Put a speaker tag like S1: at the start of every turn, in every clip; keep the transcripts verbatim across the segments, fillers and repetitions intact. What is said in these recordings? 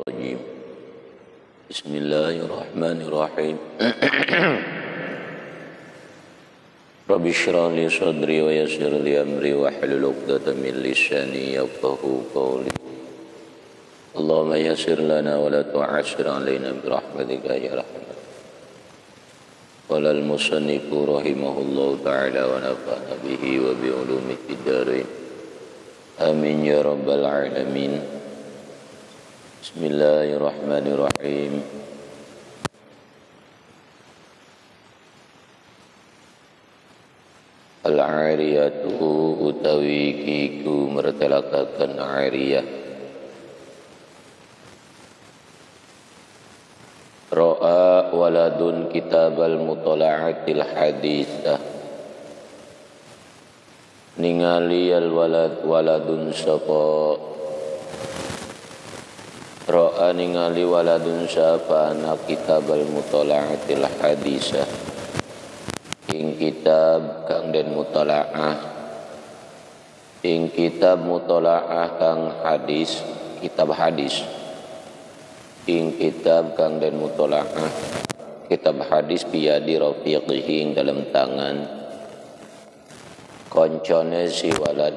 S1: الرجيم بسم الله الرحمن الرحيم رب اشرح لي صدري ويسر لي أمري واحلل عقدة من لساني يفقهوا قولي اللهم يسر لنا ولا تعسر علينا برحمتك يا رحمن. قال المصنف رحمه الله تعالى ونفعنا به وبعلومه في الدارين آمين يا رب العالمين. Bismillahirrahmanirrahim. Al-'ariyatu utawi kiku mertelakakan 'ariyah. Ra'a waladun kitabal mutala'atil hadisah. Ningali al walad waladun sapa Ra'a ningali waladun sapa anak kitabal mutala'atil hadisah ing kitab kang den mutala'ah ing kitab mutala'ah kang hadis kitab hadis ing kitab kang den mutala'ah kitab hadis biyadi rafiqihi ing dalam tangan koncone si walad.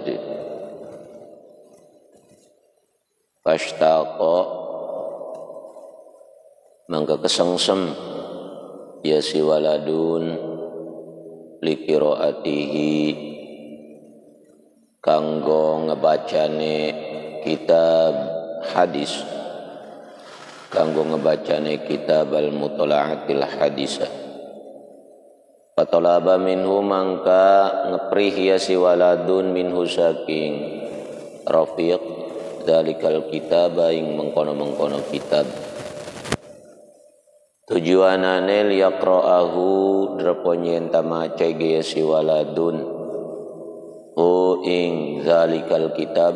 S1: Fashtaqa mangka kesengsem ya si waladun liqiraatihi kanggo ngebacane kitab hadis kanggo ngebacane kitab al-mutala'atil hadisah. Fatalaba minhu mangka ngeprih ya si waladun minhu saking rafiq dalikal kitab ing mengkono-mengkono kitab. Tujuanane liyaqra'ahu drepo nyenta maca ge si waladun o ing zalikal kitab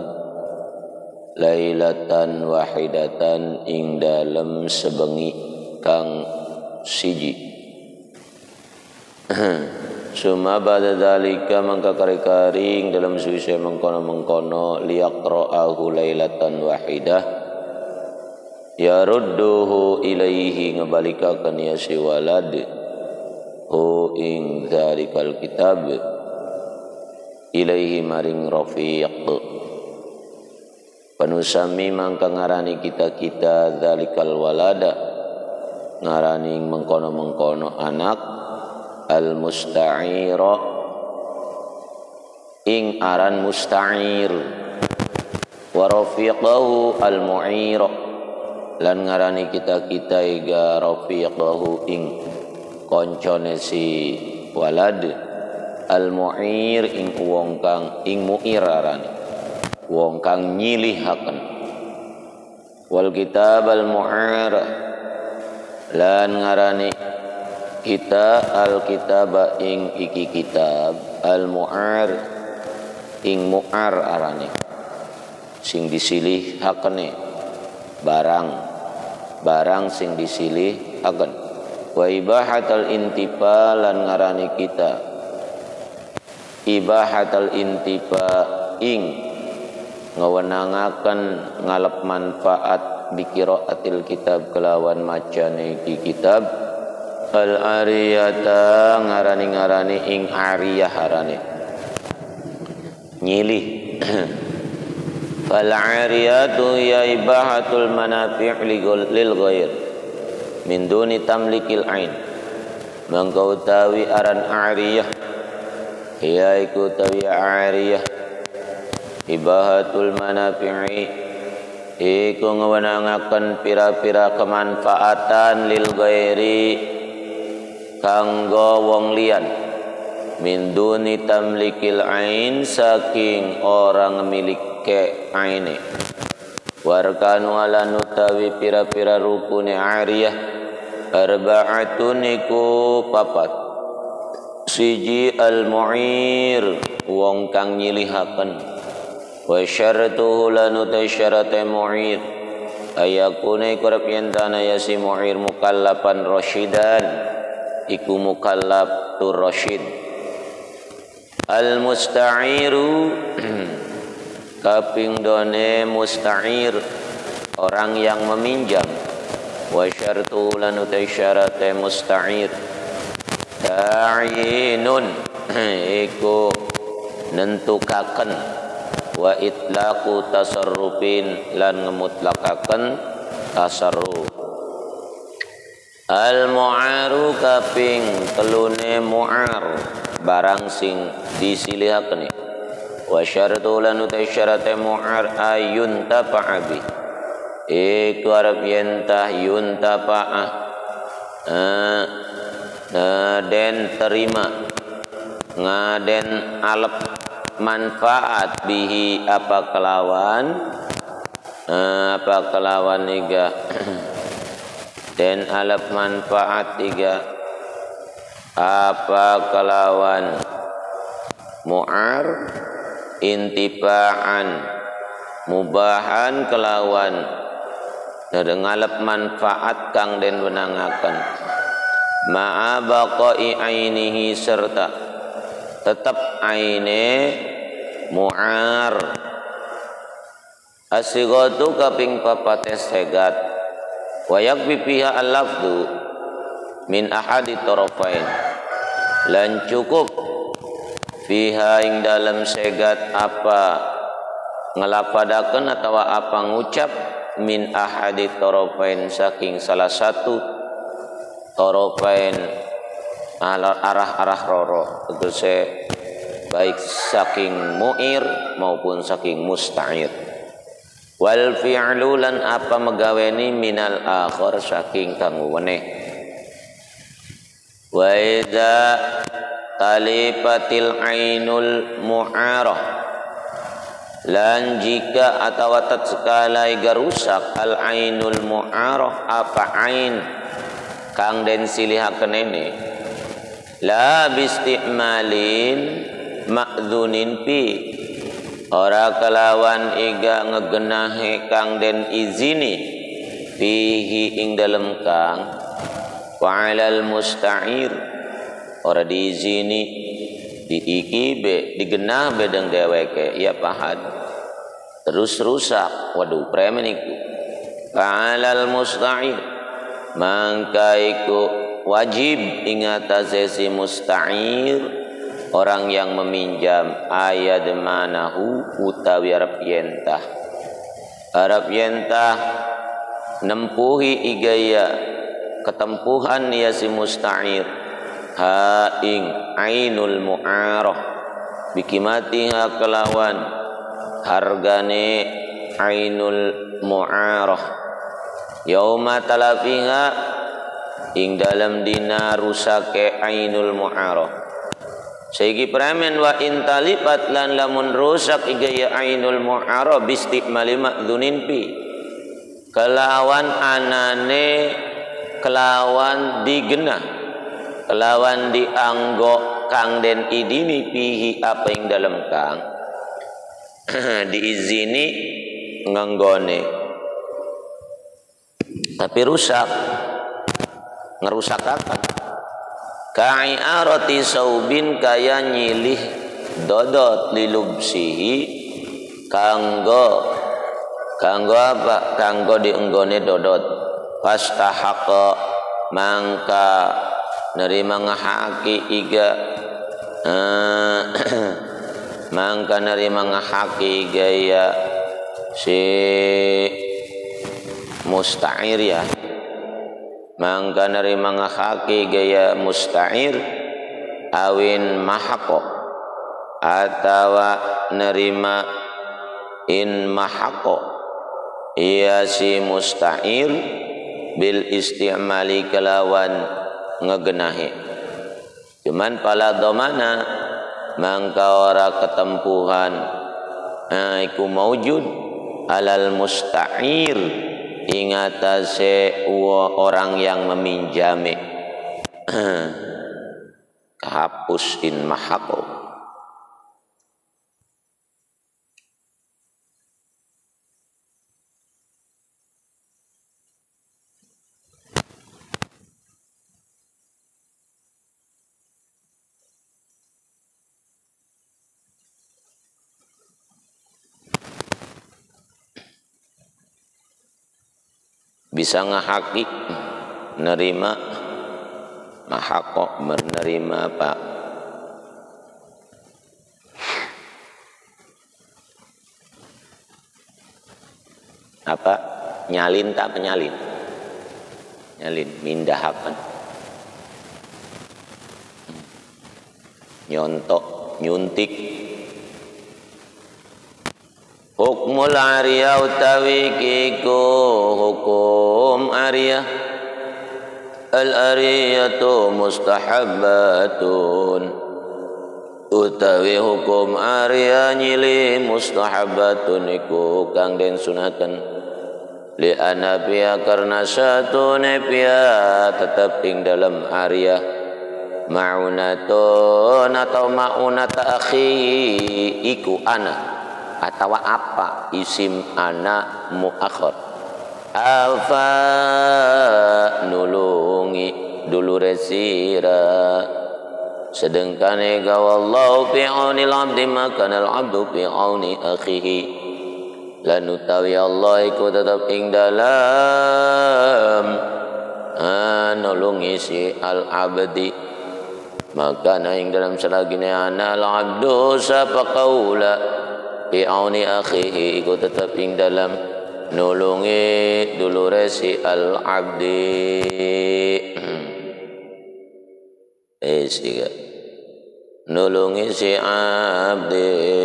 S1: lailatan wahidatan ing dalem sebengi kang siji. Suma ba'da dzalika mangka kari-karing dalam suwise mengkono-mengkono liyaqra'ahu lailatan wahidah yarudduhu ilaihi ngebalikaken ya si walad hu ing dzalikal kitab ilaihi maring rafiq. Panusami mangka ngarani kita-kita dzalikal walada ngarani mengkono-mengkono anak al-musta'ira ing aran musta'ir wa rafiqahu al-mu'ira lan ngarani kita-kita iga rafiqahu ing koncone si walad al-mu'ir ing wong kang ing mu'ir arane wong kang nyilihaken wal kitab al-mu'ir lan ngarani kita al-kitab ing iki kitab al-mu'ar ing mu'ar arane sing disilih hakene barang barang sing disilih haken wa ibahatul intifa lan ngarani kita ibahatul intifa ing ngawenangaken ngalep manfaat bikiraatil kitab kelawan macane iki kitab al-ariyata ngarani-ngarani ing ariyah arane nyilih. Fal ariyatu ya ibahatul manafi' lil ghair min duni tamlikil ain mangka utawi aran ariyah ya iku utawi ariyah ibahatul manafi'i iku ngewenangaken pira-pira kemanfaatan lil ghairi kanggo wong liyan min duni tamlikil ain saking orang milike aine warkanu ala nutawi pira-pira rukune ariyah arba'atun iku papat siji al-mu'ir wong kang nyilihaken wa syaratuhu lanutai syarate mu'ir ayakune kurap yentana ya si mu'ir mukallapan rasyidan iku mukallaf tur rasyid. Al musta'iru kaping done musta'ir orang yang meminjam. Wa syartu lan utai syarate musta'ir ta'yinun iku nentukaken wa itlaqu tasarrufin lan ngemutlakaken tasarruf. Al mu'aru kaping telune mu'ar barang sing disilihaken. Wa syartu lan utai syarate mu'ar ayun tapa'abi iku arep yen tah yuntafa'ah eh, eh, den terima ngaden alep manfaat bihi apa kelawan eh, apa kelawan iga den alep manfaat tiga apa kelawan mu'ar intifa'an mubahan kelawan ngalap manfaat kang den wenangaken ma'a baqai ainihi serta tetap aine mu'ar. Asigatu kaping papat segat wa yakbi fiha al-lafdu min ahadi tarafain lan cukup fiha ing dalam segat apa ngelapadaken atau apa ngucap min ahadi tarafain saking salah satu tarafain arah-arah roro tegese baik saking mu'ir maupun saking musta'ir. Wal fi'lu lan apa megaweni minal akhir saking kang weneh. Wa idza talifatil ainul mu'arah lan jika atau tatkala iga rusak al ainul mu'arah apa ain kang den silihaken ini la bisti'malin ma'dzunin pi ora kelawan iga ngegenahe kang den izini fihi ing dalem kang wa'alal musta'ir ora diizini diikibe digenah bedeng deweke ya pahad terus rusak waduh premen iku fa'alal musta'ir mangka iku wajib ingatase si musta'ir orang yang meminjam ayat manahu utawi arep yentah arep yentah nempuhi igaya ketempuhan ya si musta'ir ha ing ainul mu'arah bikimatiha kelawan hargane ainul mu'arah yauma talafiha ing dalam dina rusake ainul mu'arah saiki pramen wa intalipat lan lamun rusak igaya ainul mu'arah bistimali ma'dzunin pi kelawan anane kelawan digenah kelawan dianggo kang den idini pihi apa yang dalam kang diizini nganggone tapi rusak ngerusak apa ka'iarati saubin kaya nyilih dodot lilubsihi kanggo kanggo apa kanggo dienggone dodot fastahaqa mangka nerima ngahaki iga uh, mangka nerima ngahaki iga ya si musta'ir ya mangka nerima ngahaki iga ya musta'ir awin mahako atawa nerima in mahako iya si musta'ir bil istimali kelawan ngegenahi cuman pala domana mangka ora ketempuhan nah, iku maujud alal musta'ir ingatase orang yang meminjami kahapus in mahako. bisa ngahaki nerima mahakok menerima apa apa nyalin tak penyalin nyalin mindahakan nyontok nyuntik hukmul ariyah utawi kiku hukum ariyah al ariyatu mustahabbatun utawi hukum ariyah nyili mustahabbatun iku kang den sunaken li anabia karena satu nepia tetap ing dalam ariyah ma'unatun atau ma'unata akhi iku ana atau apa isim ana muakhir alfa nulungi dulu resira sedangkan ega wallahu fi aunil abdi maka al abdu fi auni akhihi lan utawi Allah iku tetap ing dalam nulungi si al abdi maka na ing dalam selagine ana al abdu sapa qaula fi auni akhihi iku tetap ing dalam nulungi dulure si al abdi eh siga nulungi si abdi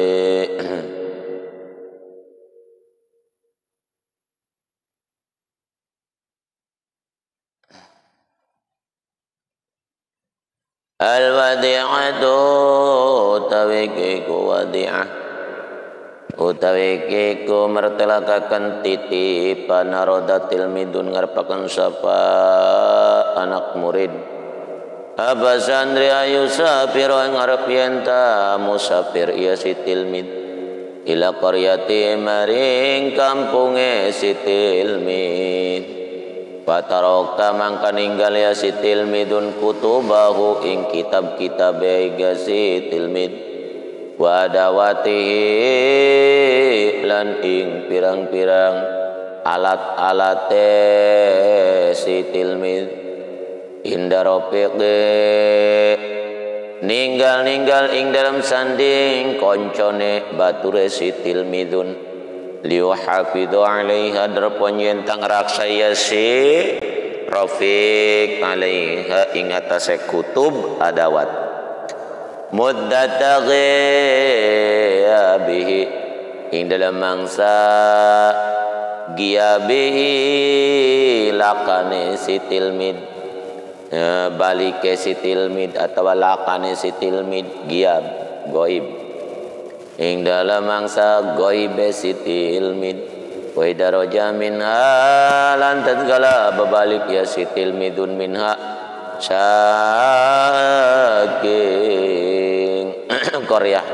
S1: al wadi'atu tawikiku wadi'ah utawi kiku mertelakakan titipan narodatil midun ngarepaken sapa anak murid abasandri ayu sapir ngarep yenta musafir iya si tilmid ila qaryati maring kampunge si tilmid Pataroka mangka ninggal ya si tilmidun kutubahu ing kitab-kitab ega si tilmid wa adawatihi lan ing pirang-pirang alat-alate si tilmid inda rafiqi ninggal-ninggal ing dalam sanding koncone bature si tilmidun liuhafidu alaiha darpon yentang raksaya si rafiq alaiha ing atase kutub adawat muddata ghiyabihi ing dalam mangsa giyabihi lakane si tilmid ya, balike si tilmid atau lakane si tilmid giyab goib ing dalam mangsa goibe si tilmid wa daraja minha lan tadgala babalik ya si tilmidun minha saking koryah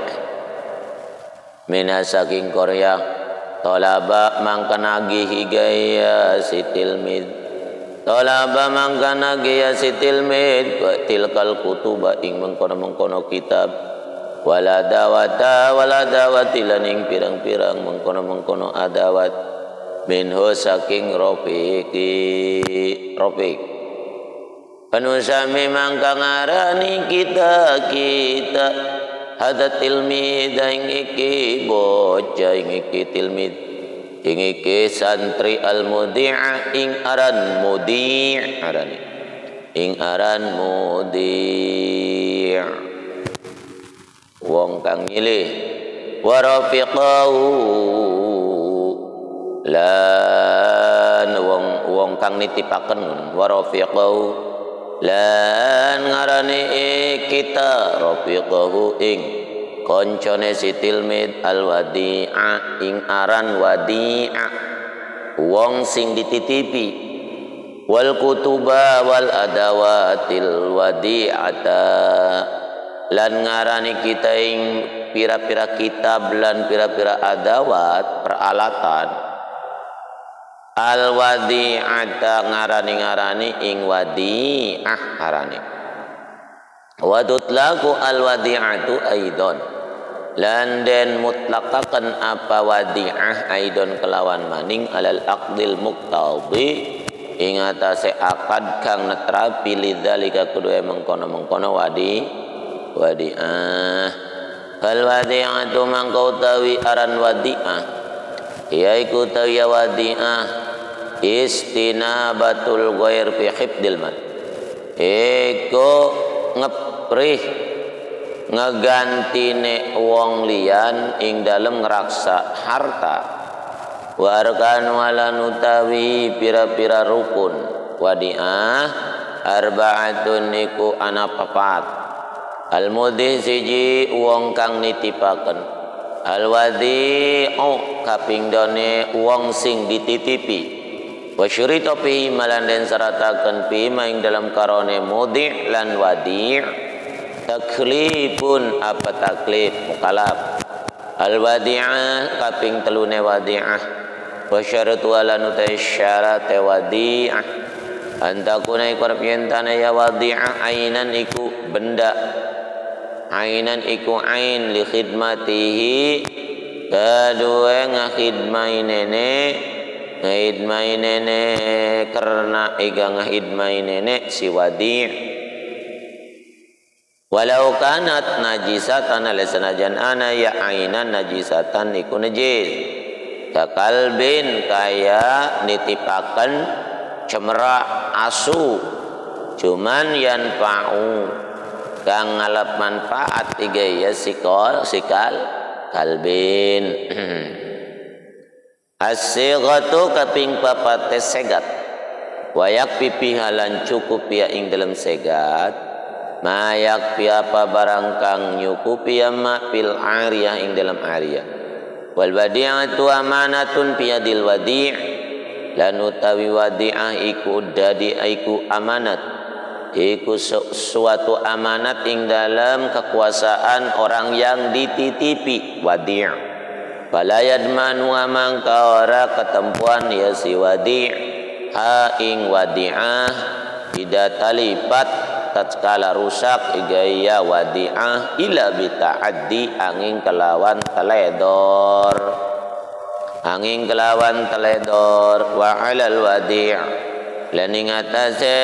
S1: mina saking koryah tolaba mangka nagihi gaya si tilmid tolaba mangka nagihi ya si tilmid tilkal kutuba ing mengkono-mengkono kitab wala dawata wala dawati laning pirang-pirang mengkono-mengkono adawat minhu saking rafiqi rafiq panusami mangka ngarani kita kita hadat tilmid ing iki bocah ing iki tilmid ing iki santri al mudi'a ing aran mudi' arane ing aran mudi' wong kang nyilih wa rafiqahu lan wong wong kang nitipaken wa rafiqahu lan ngarani kita rafiqahu ing koncone si tilmid al wadi'a ing aran wadi'a wong sing dititipi wal kutuba wal adawatil wadi'ata lan ngarani kita ing pira-pira kitab lan pira-pira adawat peralatan al wadi'ata ngarani-ngarani ing wadi'ah ngarani wadutlaku al wadi'atu aidon lan den mutlakaken apa wadi'ah aidon kelawan maning alal aqdil muqtadi ing atase akad kang netrapi lidzalika kudu mengkono-mengkono wadi wadi'ah. Fal wadi'atu mangko utawi aran wadi'ah yaiku utawi wadi'ah istinabatul ghair fi hifdil mal, iku ngeprih ngegantine wong liyan ing dalem ngraksa harta. Wa arkan walan utawi pira-pira rukun wadi'ah arba'atun niku ana papat. Al mudhi siji wong kang nitipaken, al wadi'u kapingdone wong sing dititipi, wa syurita fi malan den sarataken fi ing dalam karone mudhi lan wadi' taklifun apa taklif mukalaf. Al wadi'ah kaping telune wadi'ah wa syaratu lan utai syarat wadi'ah antakuna iku yentana ya wadi'ah ainan iku benda, ainan iku ain li khidmatihi kadue ngahidmai nene ngahidmai nene karena iga ngahidmai nene si wadi'. Walau kanat najisatan alesenajan ana ya ainan najisatan iku najis kakalbin kaya nitipaken cemera asu cuman yanfa'u kang ngalap manfaat tiga ya sikol sikal kalbin. As-sighatu kaping papat segat wayak pipi halan cukup ya ing dalam segat mayak pi apa barang kang nyukupi ma pil ariyah ing dalam ariyah. Wal wadi'atu amanatun piyadil wadi' lan utawi wadi'ah iku dadi iku amanat, iku suatu amanat ing dalam kekuasaan orang yang dititipi wadi'. Fala yadmanu mangka ora ketempuan ya si wadi' ha ing wadi'ah tidak talipat tatkala rusak igaya wadi'ah ila bita'addi angin kelawan teledor, angin kelawan teledor. Wa alal wadi' lan ing atase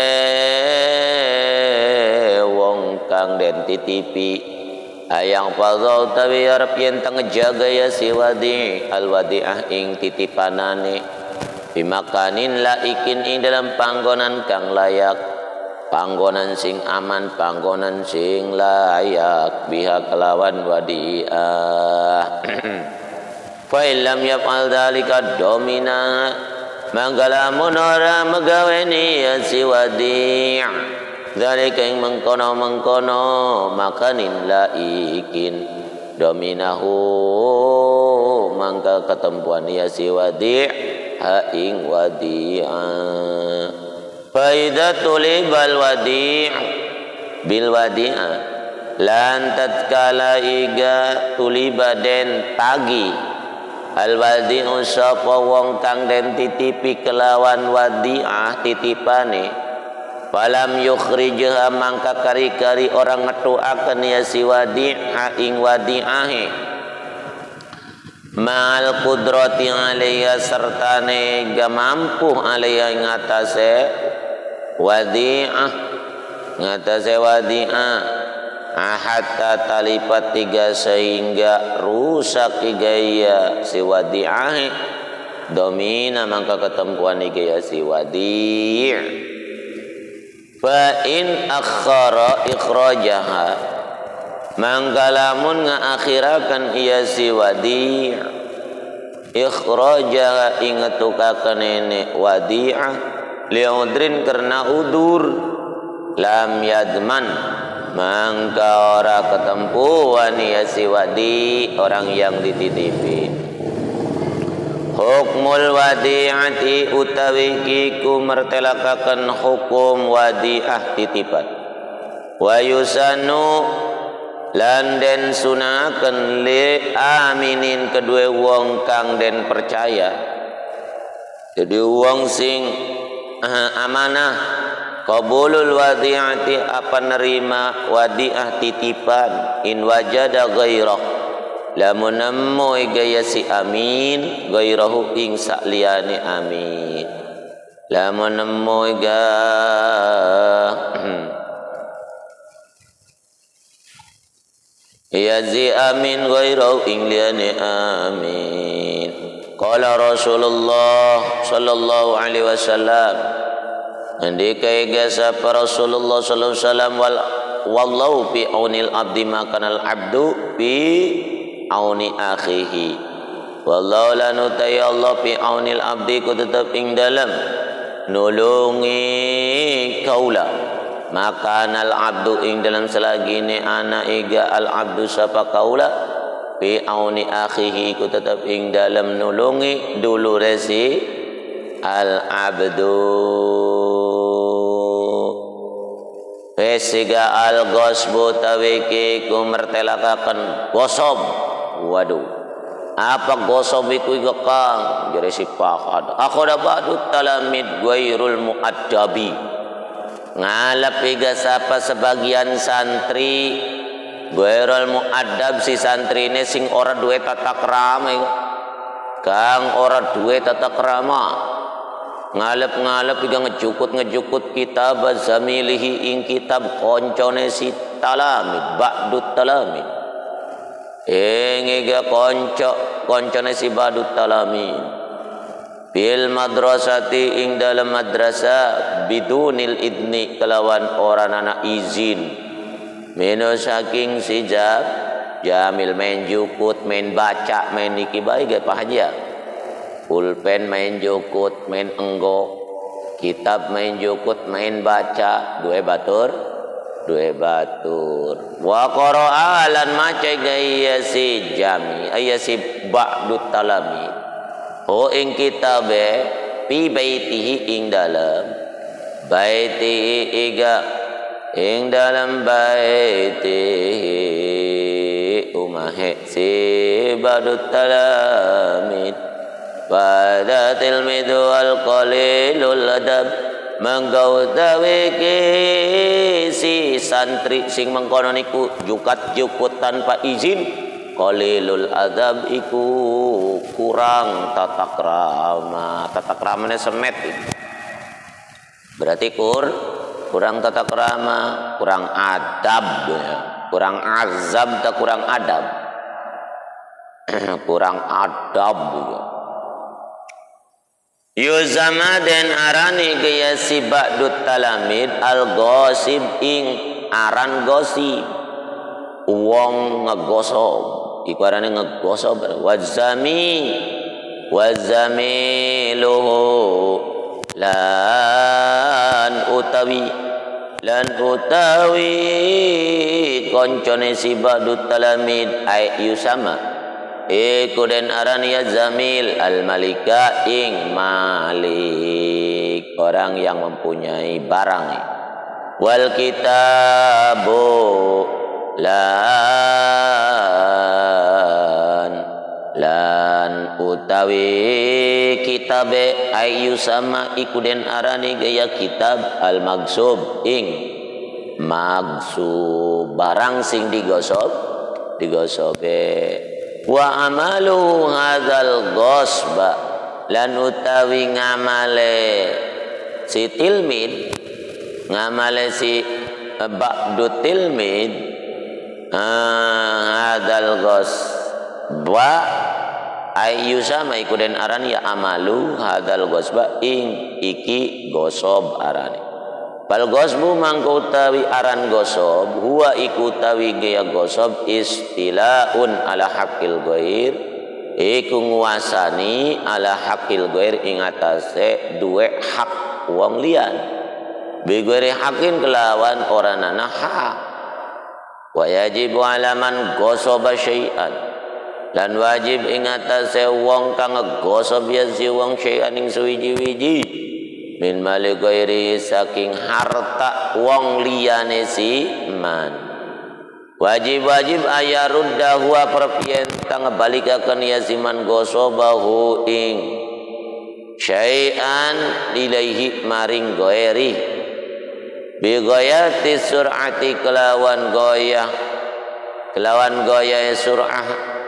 S1: wong kang den titipi ayang fadha utawi arep yen teng jaga ya si wadi' al wadi'ah ing titipanane bimakanin laikin ing dalam panggonan kang layak, panggonan sing aman, panggonan sing layak biha kelawan wadi'ah. Fa illam yaf'al dzalika domina manggalamun ora megaweni ya si wadi' dzalika ing mengkono-mengkono makanin laikin dominahu mangka ketempuan ya si wadi' ha ing wadi'ah. Faida tulibal wadi' bil wadi'ah lan tatkala iga tuliba den tagi al wadi'u sapa wong kang den titipi kelawan wadi'ah titipane falam yukhrijha mangka kari-kari orang ngetuaken ya si wadi'ah ing wadi'ahe ma'al qudrati alaiya sertane ga mampu alaiya ing atase wadi'ah ngatase wadi'ah hatta talipat tiga sehingga rusak igaya si wadi'ah domina mangka ketempuan igaya si wadi' fa in akhara ikhrajaha mangka lamun ngaakhirakan iya si wadi' ikhrajaha ingetukaken ene wadi'ah liudrin karena udur lam yadman mangka ora ketempuan ya si wadi orang yang dititipi. Hukmul wadi'ati utawi kiku mertelakakan hukum wadi'ah titipan wa yusanu lan den sunaken li aminin kedua wong kang den percaya jadi wong sing amanah qabulul wadi'ati apa nerima wadi'ah titipan in wajada ghairah lamun nemu gaya si amin ghairahu ing sakliyane amin lamun nemu iga yazi amin ghairau ingliane amin. Qala Rasulullah sallallahu alaihi wasallam, andika iga sapa Rasulullah sallallahu alaihi wasallam, wal wallahu fi aunil abdi makanal abdu fi auni akhihi. Wallahu lanu ta'i Allah fi aunil abdi ku tetap ing dalam nulungi kaula, makanal abdu ing dalam selagi ni ana iga al abdu sapa kaula fi auni akhihi ku tetap ing dalam nulungi dulu resi al abdu. Pesiga al gosbu tawiki ku mertelakakan gosob. Waduh, apa gosob iku iku kang jare si pakad akhoda ba'du talamid ghairul muaddabi, ngalap iga sapa sebagian santri ghairul muaddab, si santri ini sing ora duwe tata krama kang ora duwe tata krama, ngalep-ngalep iga ngejukut ngejukut kitab zamilihi ing kitab koncone si talamid ba'dut talamid ing iga konco koncone si ba'dut talamid bil madrasati ing dalam madrasah bidunil idni kelawan orang anak izin mino saking si jam jamil main jukut main baca main niki baik gak pahaja pulpen main jukut main enggo kitab main jukut main baca dua batur dua batur wa qara'a lan maca gaya si jami aya si ba'dut talami ho ing kitabe pi baitihi ing dalam baitihi iga ing dalam baitihi umahe si ba'dut talamid pada tilmidu al qalilul adab menggau tawiki si santri sing mengkono niku jukat jukut tanpa izin qalilul adab iku kurang tata krama. Tata kramane semet itu berarti kur kurang tata krama, kurang adab ya. Kurang azab tak kurang adab kurang adab juga. Yuzama den arani gaya si ba'dut talamid al gosib ing aran gosib wong ngegosob iku arane ngegosob wazami wazamiluhu lan utawi lan utawi koncone si ba'dut talamid ay yusama iku den aran ya zamil al malika ing malik orang yang mempunyai barang wal kitabu lan lan utawi kitabe ayu sama iku den arani gaya kitab al magsub ing magsub barang sing digosob digosobe wa amalu hadzal ghasba lan utawi ngamale si tilmid ngamale si ba'du tilmid hadzal ghasba ayu sama iku den aran ya amalu hadzal ghasba ing iki gosob arane. Bal gosbu mangko utawi aran gosob huwa iku utawi gaya gosob istilaun ala hakil ghair iku nguasani ala hakil ghair ing atase duwe hak wong liyan bi ghairi hakin kelawan orana hak wa yajibu alaman gosoba syai'an lan wajib ing atase wong kang ngegosob ya si wong syai'an ing suwiji-wiji min mali ghairi saking harta wong liyane si man wajib-wajib ayarudda huwa perpiyen kang ngebalikaken ya siman gosobahu ing syai'an ilaihi maring ghairi bi ghayati sur'ati kelawan goyah kelawan goyah sur'ah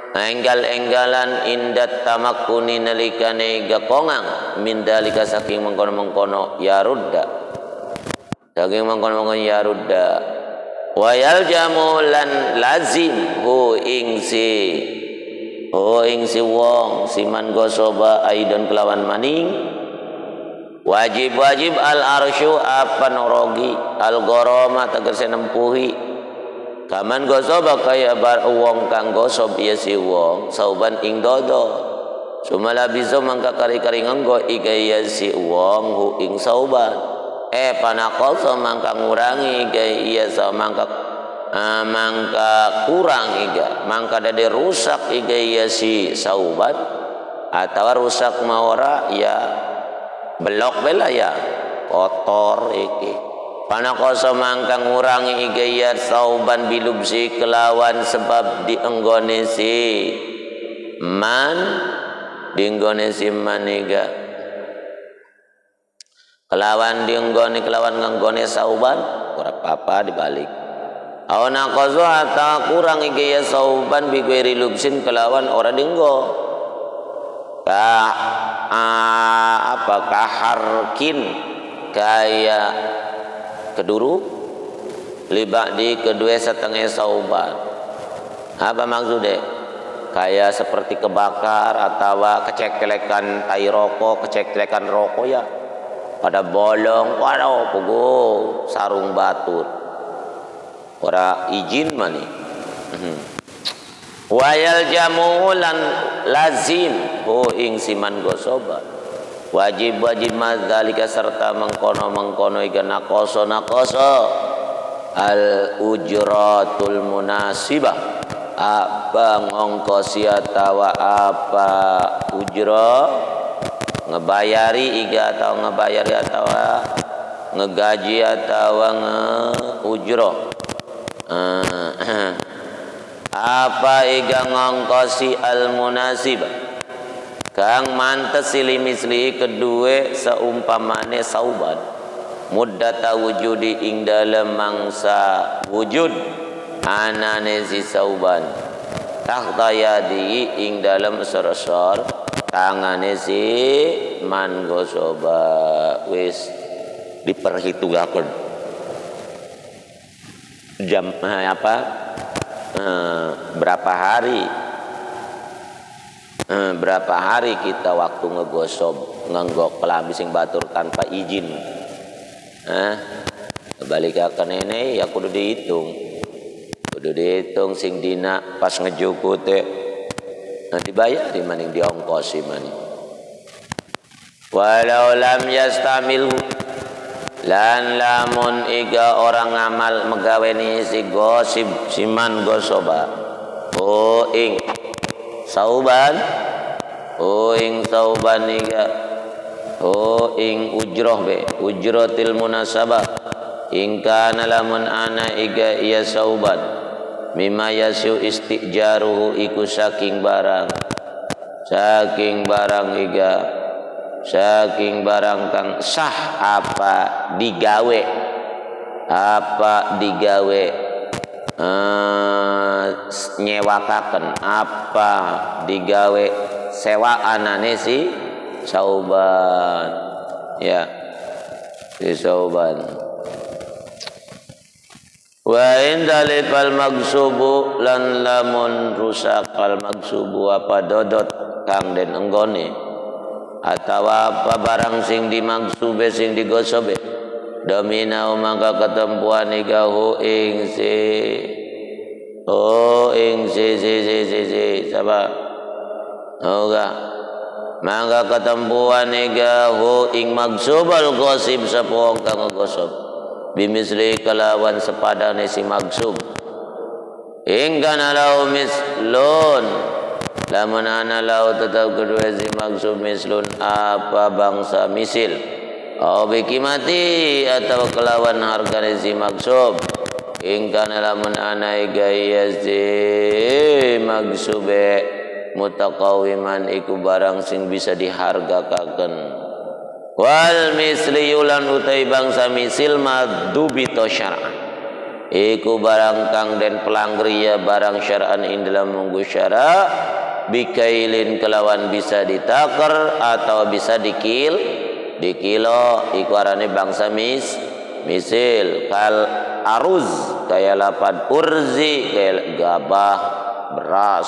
S1: enggal-enggalan indat tamakkuni nalikane gakongang min dalika saking mengkono-mengkono ya rudda saking mengkono-mengkono ya rudda wa yaljamu lan lazim hu ing si hu ing si wong siman gosoba aidon kelawan maning wajib-wajib al arsyu apa norogi al goroma tegese nempuhi kaman gosoba kaya bar wong kang gosob iya si wong sauban ing dodo sumala biso mangka kari-kari ngenggo iga iya si wong hu ing sauban eh panakoso mangka ngurangi iga iya sa mangka uh, mangka kurang iga mangka dade rusak iga iya si sauban atau rusak maora ya belok bela ya kotor iki panakoso mangka ngurangi igaya sauban bilubsi kelawan sebab dienggone si man dienggone si maniga kelawan dienggone kelawan nganggone sauban ora apa-apa dibalik awana qazo ata kurang igaya sauban bigweri lubsin kelawan ora dienggo ka apa kaharkin kaya keduru libak di kedua setengah sauban apa maksudnya kayak seperti kebakar atau keceklekan tai rokok keceklekan rokok ya pada bolong waduh pugu sarung batu ora izin mani wayal jamulan lazim hu ing siman gosoba wajib-wajib madzalika serta mengkono-mengkono iga nakoso nakoso al ujratul munasibah apa ngongkosi atawa apa ujra ngebayari iga atau ngebayari atawa ngegaji atawa ngeujra apa iga ngongkosi al munasibah kang mantes sili misli kedua seumpamane sauban muddata wujudi ing dalam mangsa wujud anane si sauban takhta yadi ing dalam sorosor tangane si man gosoba wis diperhitungaken jam apa eh, berapa hari Eh, berapa hari kita waktu ngegosok ngenggok kelambi sing batur tanpa izin eh balik ke nenek ya kudu dihitung kudu dihitung sing dina pas ngejukut teh nah dibayar di maning diongkosi maning walau lam yastamil lan lamun iga orang ngamal megaweni si gosip siman gosoba oh ing sauban oh ing sauban iga oh ing ujroh be ujrotil munasabah ing kana lamun ana iga iya sauban mimma yasu istijaruhu iku saking barang saking barang iga saking barang kang sah apa digawe apa digawe Uh, nyewakaken apa digawe sewaanane si sauban ya si sauban wa indalipal magsubu lan lamun rusak al magsubu apa dodot kang den enggone atawa apa barang sing dimagsube sing digosobe domina mangka ketempuan igahu ing si oh ing si si si si si siapa oga mangka ketempuan igahu ing magsubal gosib sepong kang gosib bimisli kelawan sepadane si magsub ing kana lau mislun lamun ana lau tetap kedua si magsub mislun apa bangsa misil au bikimati atau kelawan harga si maksub ingkana lamun ana gaya si maksube mutaqawiman iku barang sing bisa dihargakaken wal misli yulan utai bangsa misil madubito syar'an iku barang kang den pelanggriya barang syar'an ing dalam munggu syara bikailin kelawan bisa ditakar atau bisa dikil dikilo iku arane bangsa mis misil kal aruz kaya lapan urzi kaya gabah beras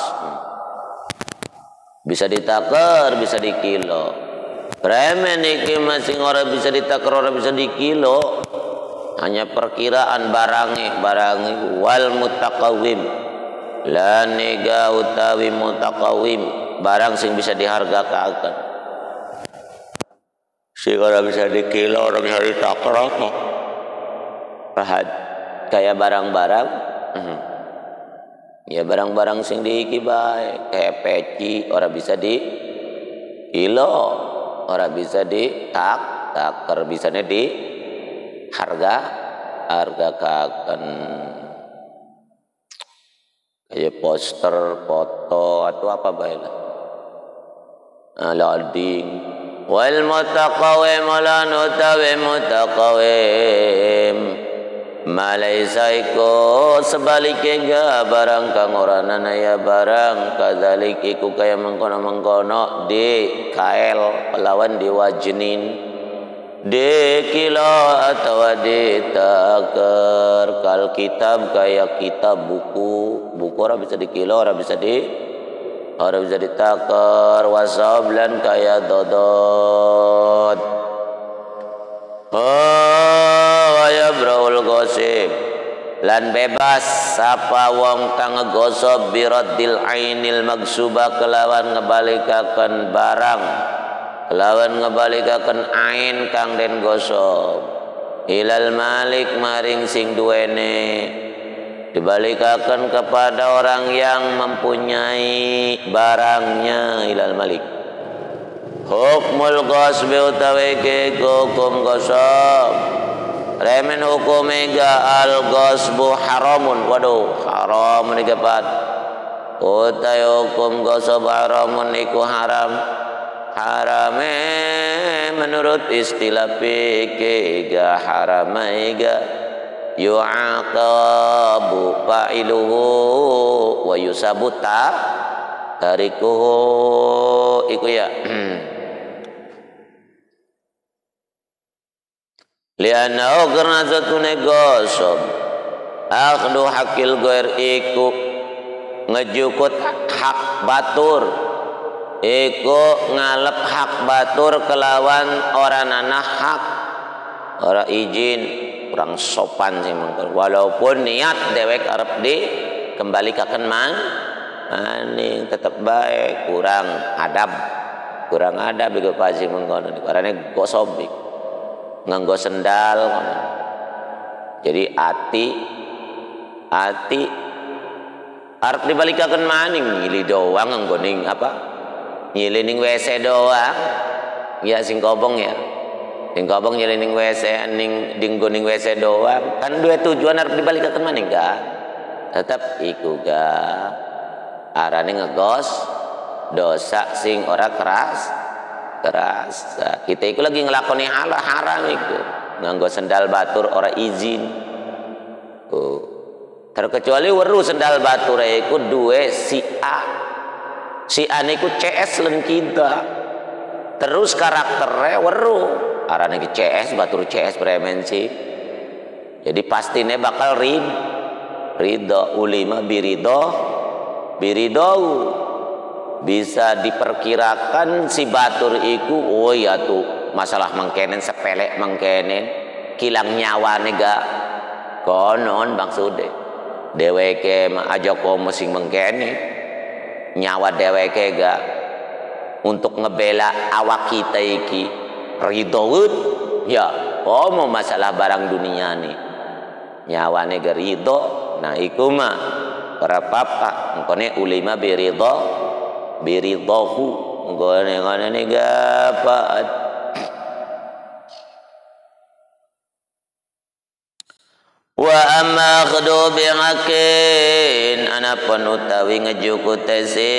S1: bisa ditakar bisa dikilo. Premen iki masing ora bisa ditakar ora bisa dikilo, hanya perkiraan barangi barangi wal mutakawim lan nega utawi mutakawim barang sing bisa dihargakaken sing ora bisa dikilo ora bisa ditakar apa pahad kayak barang-barang ya barang-barang sing diiki bae kayak peci ora bisa di kilo ora bisa ditak takar bisanya di harga harga kaken kayak poster foto atau apa bae lah loading wal mutaqawim lan utawi mutaqawim malaisa iku sebalike ga barang kang ora nanaya barang kadzalik iku kaya mengkono-mengkono di kael lawan diwajnin di kilo atau di takar kal kitab kaya kitab buku buku ora bisa di kilo ora bisa di ora bisa ditakar wasablan kaya dodot oh ya braul gosip lan bebas sapa wong kang ngegosop biraddil ainil magsuba kelawan ngebalikaken barang kelawan ngebalikaken ain kang den gosop ilal malik maring sing duwene dibalikaken kepada orang yang mempunyai barangnya ilal malik hukmul ghasbi utawi ke hukum ghasab remen hukum ega al ghasbu haramun waduh haram ni kepat utai hukum ghasab haramun iku haram harame menurut istilah fikih ega haram ega yu'aqabu fa'iluhu wa yusabuta tarikuhu iku ya lianau karena satune gosok akhdu hakil goer iku ngejukut hak batur iku ngalep hak batur kelawan orang nanah hak orang izin kurang sopan sih mengko walaupun niat dewek arep di kembali kaken mang maning tetap baik kurang adab kurang adab iku pasti mengkono karena gosok nganggo sendal jadi ati ati arep dibalikaken maning ngili doang nganggo ning apa ngili ning W C doang ya sing kobong ya sing kobong ngili ning W C ning dinggo ning W C doang kan dua tujuan arep dibalikaken maning ga tetep iku ga arane ngegos dosa sing ora keras keras kita itu lagi ngelakoni hal haram itu nganggo sendal batur ora izin oh. terkecuali weru sendal batur itu dua si A si A niku C S len kita terus karakternya weru arane ki C S batur C S premensi jadi pastinya bakal rid ridho ulima birido biridau bisa diperkirakan si batur iku oh ya tuh masalah mengkenen sepele mengkenen kilang nyawa nega konon maksudnya deweke aja komo sing mengkene nyawa deweke ga untuk ngebela awak kita iki ridhout ya komo masalah barang dunia nih nyawa nega ridho nah iku mah ora apa engkone ulima biridho biridhahu ngene-ngene ne gapaat wa amma khadu bi'akin anapun utawi ngejukute si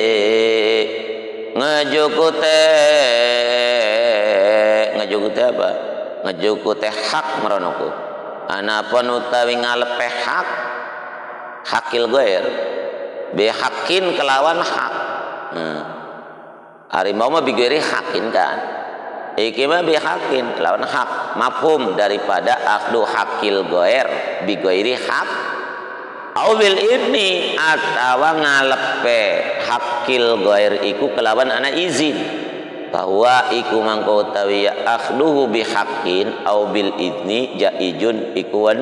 S1: ngejukute ngejukute apa ngejukute hak meronoku anapun utawi ngalepe hak hakil goer bihakin kelawan hak. Nah, harimau mah bigeri hakin kan, iki mah bihakin kelawan hak. Mafhum daripada akhdu hakil goer bigoiri hak au bil idni atawa ngalepe hakil goer iku kelawan ana izin, bahwa iku mangko utawi ya akhduhu bihakin au bil idni jaijun ikuan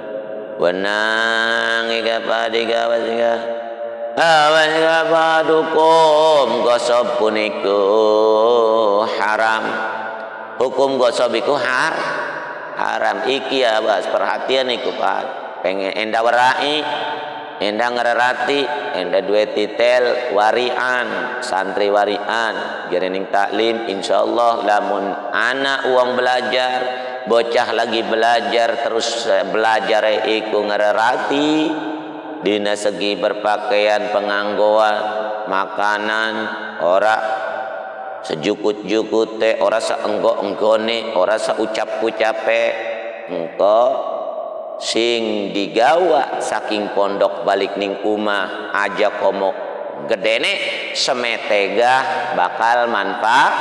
S1: wenang ika padiga wasiga awasiga padukum gosok puniku haram, hukum gosok iku har haram. Iki ya bas perhatian iku Pak, pengen enda warai enda ngererati enda dua titel warian santri warian gerening taklim insyaallah lamun anak uang belajar bocah lagi belajar terus belajar iku ngererati dina segi berpakaian penganggoan makanan ora sejukut-jukut teh ora saenggo-enggone ora saucap-ucape engko sing digawa saking pondok balik ning umah aja komo gedene semetega bakal manfaat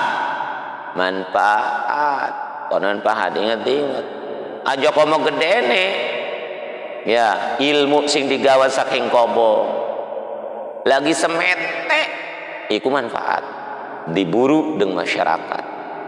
S1: manfaat konon pahat inget-inget aja komo gedene ya ilmu sing digawa saking komo lagi semete iku manfaat diburu dengan masyarakat.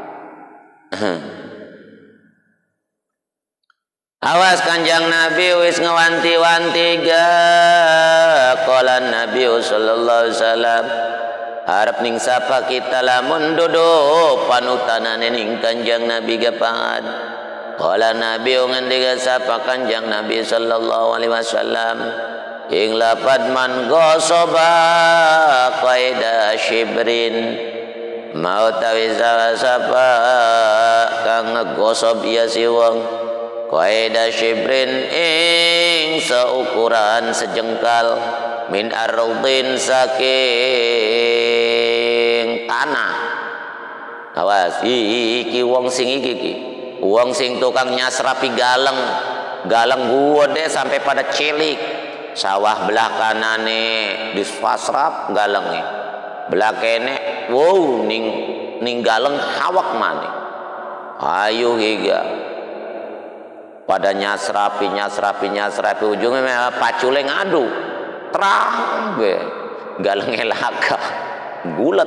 S1: Awas kanjang Nabi wis ngewanti-wanti ga qala Nabi sallallahu alaihi wasallam harap ning sapa kita lamun dodo panutanane ning kanjang Nabi gapan. Qala Nabi ngendika sapa kanjang Nabi sallallahu alaihi wasallam ing lapad man gosoba qaida shibrin mau tawi sapa kang ngegosob ya si wong qaida shibrin ing seukuran sejengkal min ardin saking tanah. Awas iki wong sing iki iki wong sing tukang nyasrapi galeng galeng gede sampai pada cilik sawah belah kanane disfasrap galenge belah kene wow ning ning galeng hawak maneh ayo higa pada nyasrapi nyasrapi nyasrapi ujungnya pacule ngadu terang be galengnya laka gulet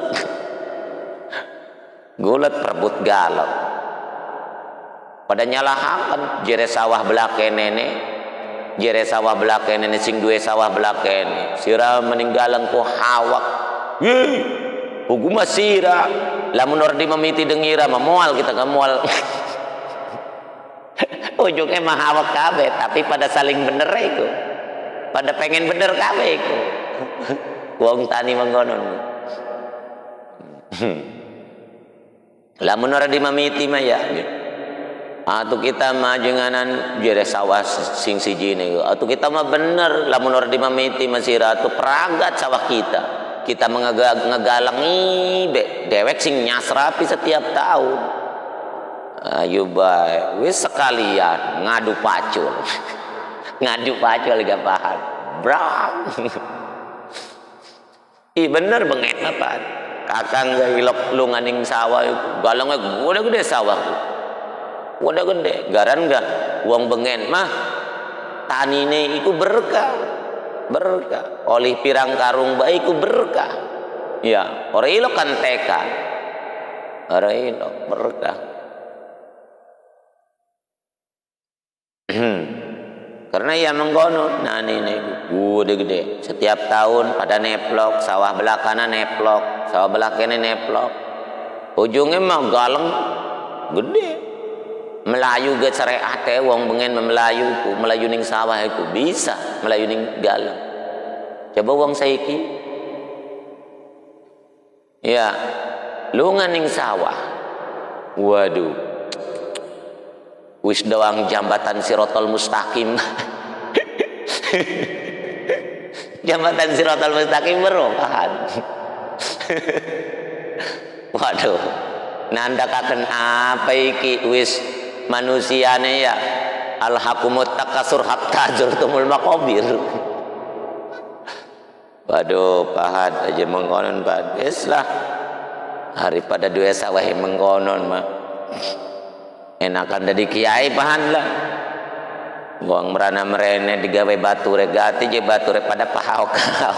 S1: gulet perebut galeng pada nyalahaken jere sawah belah kenene jere sawah belah kenene sing duwe sawah belah kene sira meninggalan ku hawak ye hukum sira lamun ordi memiti dengira memual kita kemual ujungnya mah hawak kabeh tapi pada saling bener itu pada pengen bener kabeh itu wong tani mengkonon lamun ora dimamiti mah ya atuh kita mah jenganan jere sawah sing siji niku atuh kita mah bener lamun ora dimamiti masih atuh peragat sawah kita kita ngegalangi dewek sing nyasrapi setiap tahun. Ayo bae wis sekalian ngadu pacul ngadu pacul gak paham brang ih bener bengen apa kakang gilok lu nganing sawah galangnya gede gede sawah gede gede garan gak uang bengen mah tanine iku berkah berkah oleh pirang karung bae iku berkah ya ora ilok kan teka ora ilok berkah. Karena ya menggono nah ini gede-gede setiap tahun pada neplok sawah belah kanan neplok sawah belah kene neplok ujungnya mah galeng gede melayu ge cereah teh wong bengen melayu ku melayu ning sawah itu bisa melayu ning galeng coba wong saiki ya lu ning sawah waduh wis doang jambatan Sirotol Mustaqim jambatan Sirotol Mustaqim berobahan waduh nandakaken apa iki wis manusiane ya alhaqumut takasur hatta zurtumul maqabir. Waduh pahat aja mengkonon Pak lah daripada dua sawah mengkonon mah enakan dari kiai pahan lah buang merana merene digawe batu regati je batu pada pahawak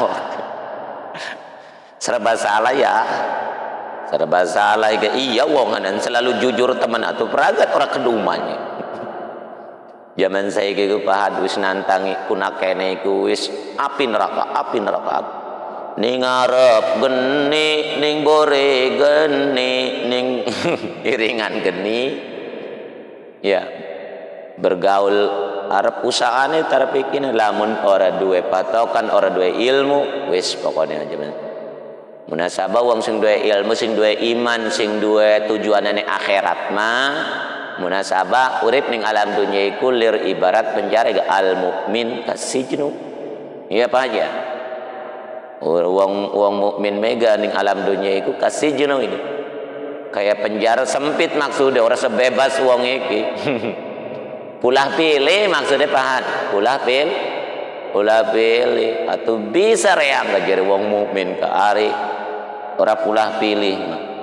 S1: serba salah ya serba salah ya iya wong dan selalu jujur teman atau peragat orang kedumanya zaman saya gitu pahat wis nantangi kunakene iku wis api neraka api neraka ning arep geni ning bore geni ning iringan geni ya bergaul arep usahane tarepikine lamun ora duwe patokan ora duwe ilmu wis pokoknya aja munasabah wong sing duwe ilmu sing duwe iman sing duwe tujuanane akhirat mah munasabah urip ning alam dunya iku lir ibarat penjara al mukmin kasijnu iya apa aja wong wong mukmin mega ning alam dunya iku kasijnu ini kayak penjara sempit maksudnya orang sebebas wong iki pulah pilih maksudnya pahat pulah pilih pulah pilih atau bisa reang gajari wong mukmin ke ari orang pulah pilih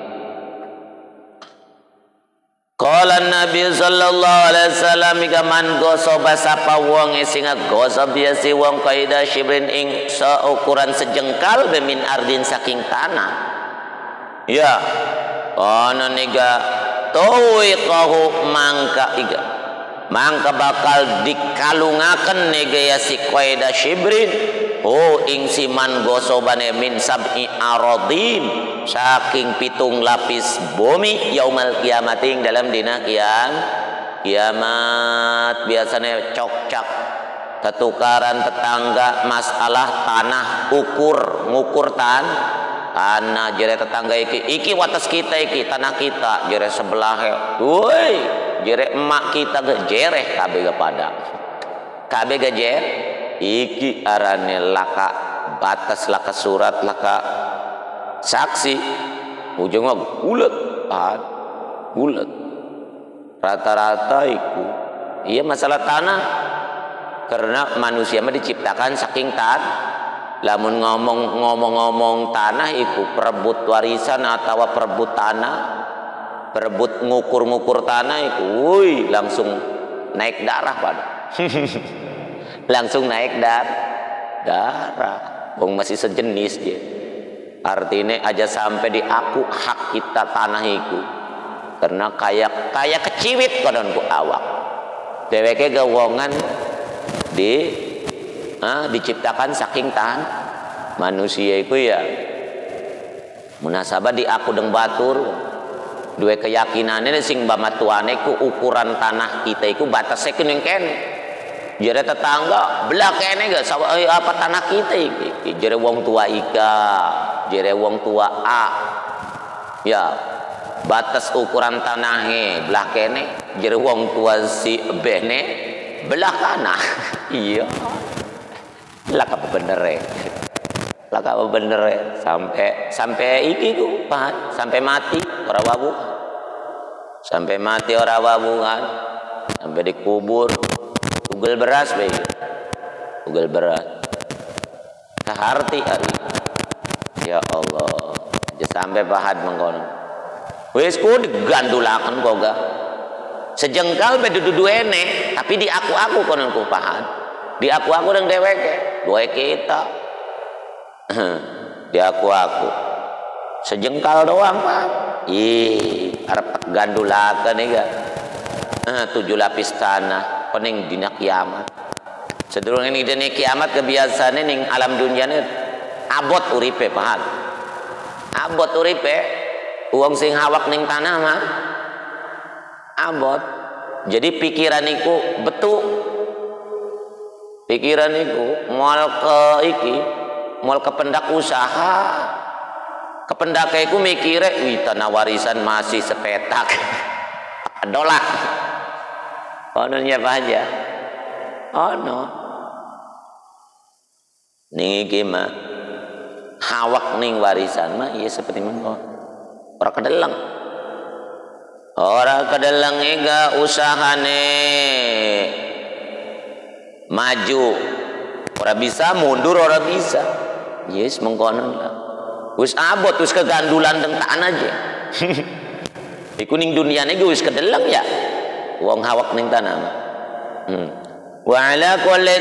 S1: qala Nabi sallallahu alaihi wasallam ikaman gosoba sapa wong sing gosob biasa wong kaida shibrin ing seukuran sejengkal bemin ardin saking tanah ya ana niga tawiqahu mangka iga mangka bakal dikalungaken nega ya si qaida shibrin oh ing siman gosobane min sab'i aradin saking pitung lapis bumi yaumal kiamat ing dalam dina kiam kiamat biasanya cokcak tetukaran tetangga masalah tanah ukur ngukur tan tanah jere tetangga iki iki wates kita iki tanah kita jere sebelah woi jere emak kita ge jereh kabeh kepada kabeh ge jer iki arane laka batas laka surat laka saksi ujungnya bulat ah bulat rata-rata iku iya masalah tanah karena manusia mah diciptakan saking tan lamun ngomong ngomong-ngomong tanah iku perebut warisan atau perebut tanah perebut ngukur-ngukur tanah iku woi langsung naik darah pada langsung naik dar darah wong masih sejenis dia artinya aja sampai di aku hak kita tanah iku karena kayak kayak keciwit kodonku awak dheweke gawongan di ah, diciptakan saking tan manusia iku ya munasabah di aku deng batur dua keyakinannya sing bamatuane ku ukuran tanah kita iku batasnya kuning kene jere tetangga belah kene gak sawa apa tanah kita iki jere wong tua ika jere wong tua A ya batas ukuran tanahnya belah kene jere wong tua si bene belah kana iya lah apa bener ya lah apa bener ya sampai sampai iki ku Pak sampai mati ora wabu sampai mati ora wabu kan sampai dikubur ugel beras be ugel beras kaharti ari ya Allah aja sampai pahad mengkono wis ku digandulaken koga sejengkal be dudu ene tapi di aku-aku konon ku pahad di aku-aku dan dheweke dua kita di aku-aku sejengkal doang Pak ih arep gandulaken iga tujuh lapis tanah pening dina kiamat sedurunge ning dina kiamat kebiasaane ning alam dunyane abot uripe paham abot uripe uang sing hawak ning tanah mah abot jadi pikiran iku betu pikiran iku moal ke iki moal ke pendak usaha kependak iku mikire wih tanah warisan masih sepetak dolar ononnya apa aja ono ning iki mah hawak ning warisan mah iya seperti mengko ora kedeleng ora kedeleng ega usahane maju ora bisa, mundur ora bisa. Yes mengkonon lah. Wis abot wis kegandulan teng tanah aja. Iku ning duniane ge wis kedeleng ya. Wong hawak ning tanah mah. Hmm. Wa ala kulli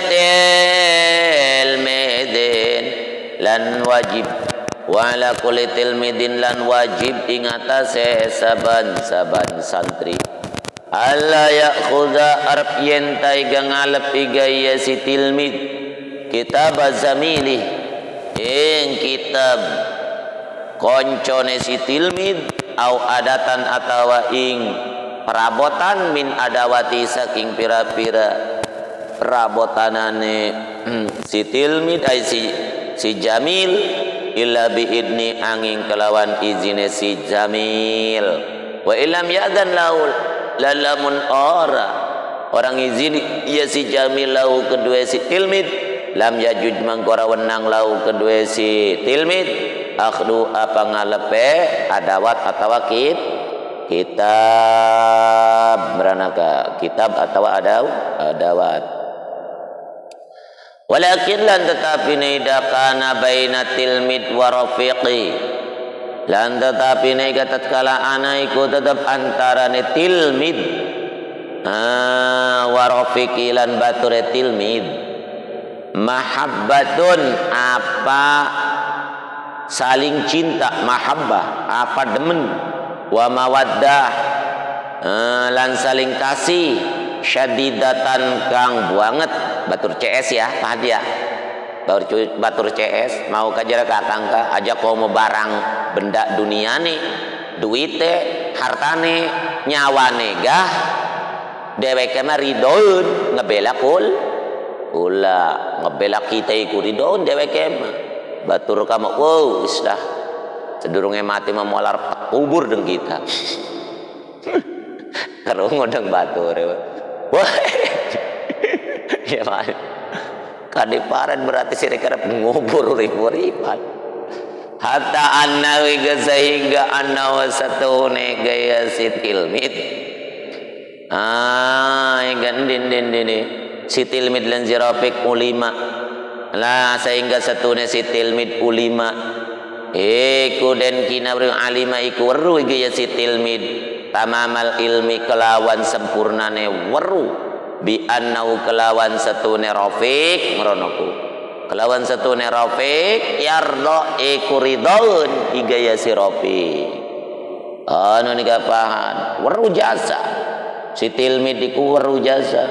S1: tilmidin lan wajib wa ala kulli tilmidin lan wajib ing atase saban-saban santri alla ya'khudha arab yen taiga ngalep gaya si tilmid kitab zamili ing kitab koncone si tilmid au adatan atawa ing perabotan min adawati saking pira-pira perabotanane si tilmid ay si si Jamil illa bi idni angin kelawan izine si Jamil wa illam ya'dan laul lalamun ora orang izin iya si Jamil lau kedua si tilmid lam yajuj mangkora wenang lau kedua si tilmid akhdu apa ngalepe adawat atawa kit kitab beranaka kitab atau adaw adawat walakin lan tetapi nidakana baina tilmid wa rafiqi lan tetapi nega tatkala anaiku tetap antara ni tilmid ah, wa rafiqi lan bature tilmid mahabbatun apa saling cinta mahabbah apa demen wa mawaddah uh, lan saling kasih syadidatan kang banget batur C S ya Pak Hadi ya batur, batur C S mau kajara kakang ka aja kau mau barang benda dunia nih duite hartane nyawane gah deweke mah ridoun ngebela kul kula ngebela kita iku ridoun deweke mah batur kamu wow islah sedurunge mati memolar kubur deng kita kalau ngodeng batur wah ya mah kadiparan berarti sirekarep ngubur urip-uripan hatta annawi sehingga annawa satune gaya si tilmid ah inggan din din din si tilmid lan zirafik ulima lah sehingga satune si tilmid ulima iku den kinabri alima iku weru gaya si tilmid tamamal ilmi kelawan sempurnane weru bi annau kelawan satune rafiq meronoku kelawan satune rafiq yardo iku ridon igaya si rafiq anu nikapahan weru jasa si tilmid iku weru jasa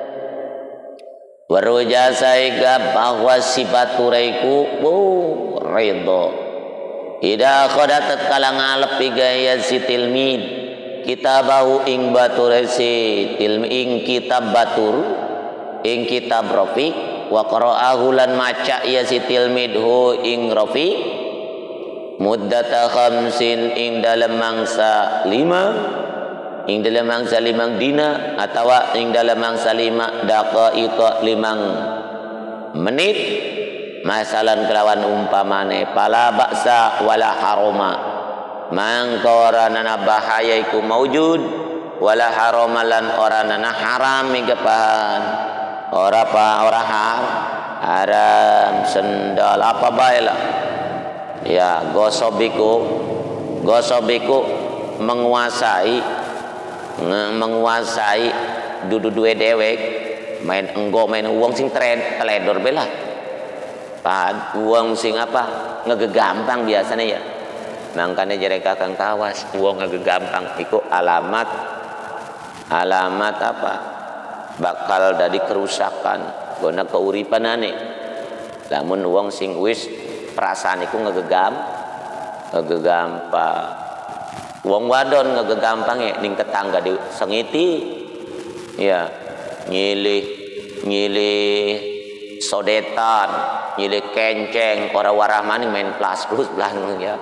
S1: weru jasa iga bahwa si baturaiku oh ridho ida khodatat kala ngalep igaya si tilmid kita bau ing batur si tilmi ing kitab batur ing kitab rafiq wa qara'ahu lan maca ya si tilmid hu ing rafiq muddata khamsin ing dalam mangsa lima ing dalam mangsa limang dina atawa ing dalam mangsa lima daqaiqa limang menit masalan kelawan umpamane pala baksa wala haroma mangka oranana bahaya iku maujud wala haramalan oranana haram migapan ora pa ora har haram sendal apa bae lah ya gosobiku gosobiku menguasai menguasai dudu duwe dewek main enggo main uang sing tren teledor bela pad uang sing apa ngegegampang biasanya ya mangkane jare kakang kawas uang ngegegampang iku alamat alamat apa bakal dadi kerusakan gona keuripanane lamun uang sing wis perasaan iku ngegegam ngegegampang wong wadon ngegegampang ya ning tetangga di sengiti ya nyilih nyilih sodetan nyilih kenceng ora warah maning main plus plus belang ya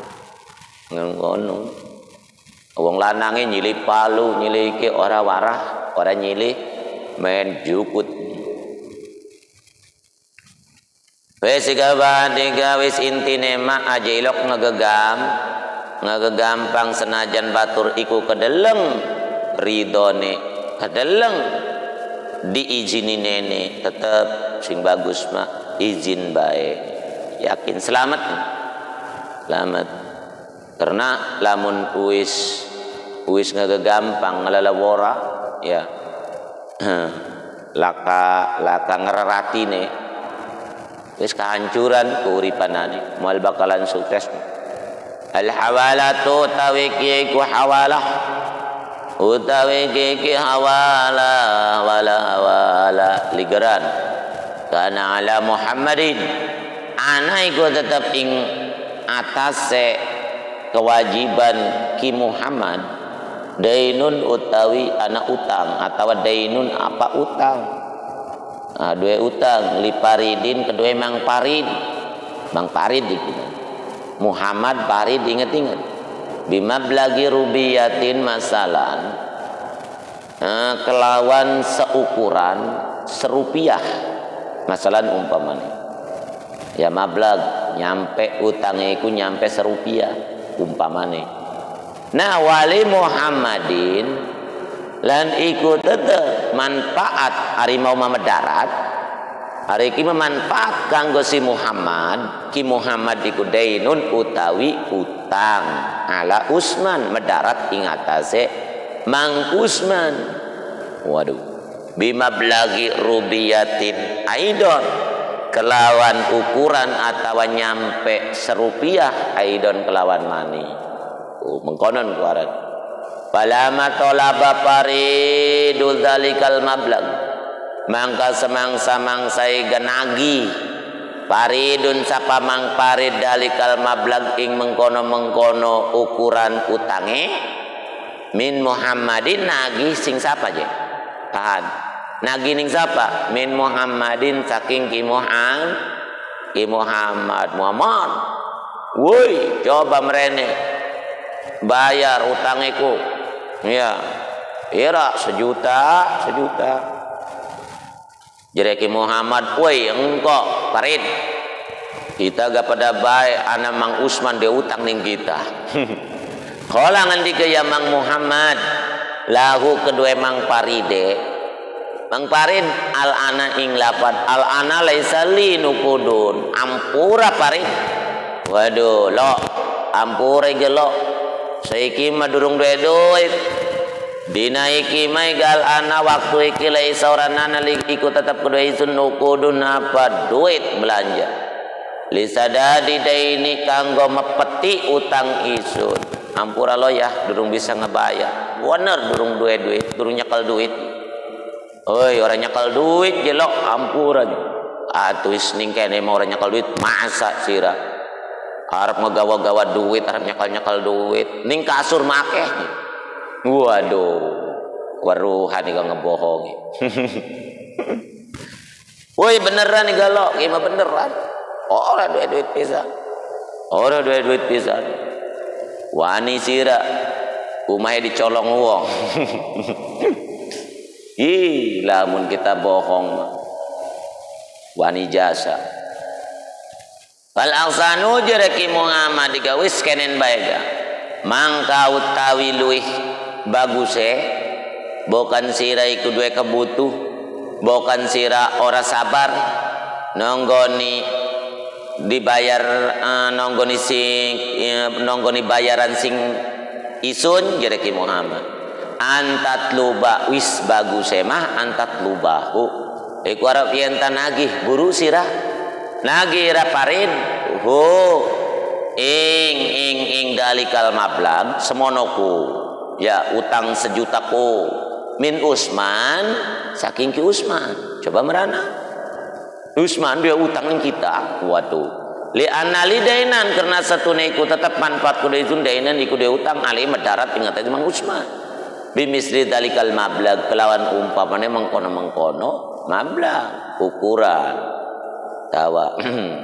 S1: ngono wong lanange nyilih palu nyilih iki ora warah ora nyilih main jukut wis gawan tiga wis intine mak aja ilok ngegegam ngagegampang senajan batur iku kedeleng ridone kedeleng diizini nenek tetap sing bagus mah izin baik, yakin selamat selamat karena lamun uis uis ngagampang ngalalawora ya laka laka ngeraratine wis kehancuran keuripanane moal bakalan sukses. Al hawalatu tawi kiye ku hawalah utawi kiye hawalah wala wala ligeran kana ala Muhammadin ana iku tetep ing atase kewajiban ki Muhammad dainun utawi anak utang atau dainun apa utang nah, dua utang li paridin kedua mang parid mang parid itu Muhammad parid inget-inget bima belagi rubiyatin masalan nah, kelawan seukuran serupiah masalan umpamanya ya mablag nyampe utangnya itu nyampe serupiah umpamanya. Nah wali Muhammadin lan iku tetep manfaat harimau mama darat hari iki manfaat kanggo si Muhammad ki Muhammad iku dainun utawi utang ala Usman mendarat ing atase Mang Usman waduh bima belagi rubiyatin aidon kelawan ukuran atau nyampe serupiah aidon kelawan mani oh, mengkonon kuaran palama tolaba paridul zalikal mablag mangka semangsa-mangsai genagi paridun sapa mang parid dalikal mablag ing mengkono-mengkono ukuran utange min Muhammadin nagih sing sapa je tahan nagih ning sapa min Muhammadin saking ki Muhammad ki Muhammad Muhammad woi coba merene bayar utangiku ya ira sejuta sejuta jereki Muhammad woi engkau parid kita gak pada baik anak Mang Usman dia utang ning kita kala ngendika ya Mang Muhammad lahu kedua Mang Paride Mang Parid al ana ing lapan al ana laisa li nukudun ampura parid waduh lo ampura ge lo saiki mah durung duwe duit dina iki mah gal ana waktu iki laisa oranana iku tetep kudu isun nukudun apa duit belanja lisadadi daini kanggo mepeti utang isun ampura lo ya durung bisa ngebayar bener durung duwe duit durung nyekel duit. Oi orang nyakal duit jelok ampuran atuh ning kene mau orang nyakal duit masa sira arep ngegawa-gawa duit arep nyakal-nyakal duit ning kasur makeh waduh waruhan iki ngebohongi woi beneran nih galok iki mah beneran ora duit duit pisan ora duit duit pisan wani sira umahe dicolong wong ih lamun kita bohong wani jasa wal ahsanu jereki Muhammad digawis kenen baega mangka utawi luih baguse bukan sira iku duwe kebutuh bukan sira ora sabar nonggoni dibayar uh, nonggoni sing uh, nonggoni bayaran sing isun jereki Muhammad antat luba wis bagus emah antat lubahu iku arep yen nagih buru sirah nagih ra parid ho ing ing ing dalikal mablag semonoku ya utang sejutaku min Usman saking ki Usman coba merana Usman dia utang ning kita waduh li anali dainan karena satune iku tetep manfaat kudu izun dainan iku dia utang ali mendarat ing atas Mang Usman bimisri dalikal mablag kelawan umpamane mengkono-mengkono mablag ukuran tawa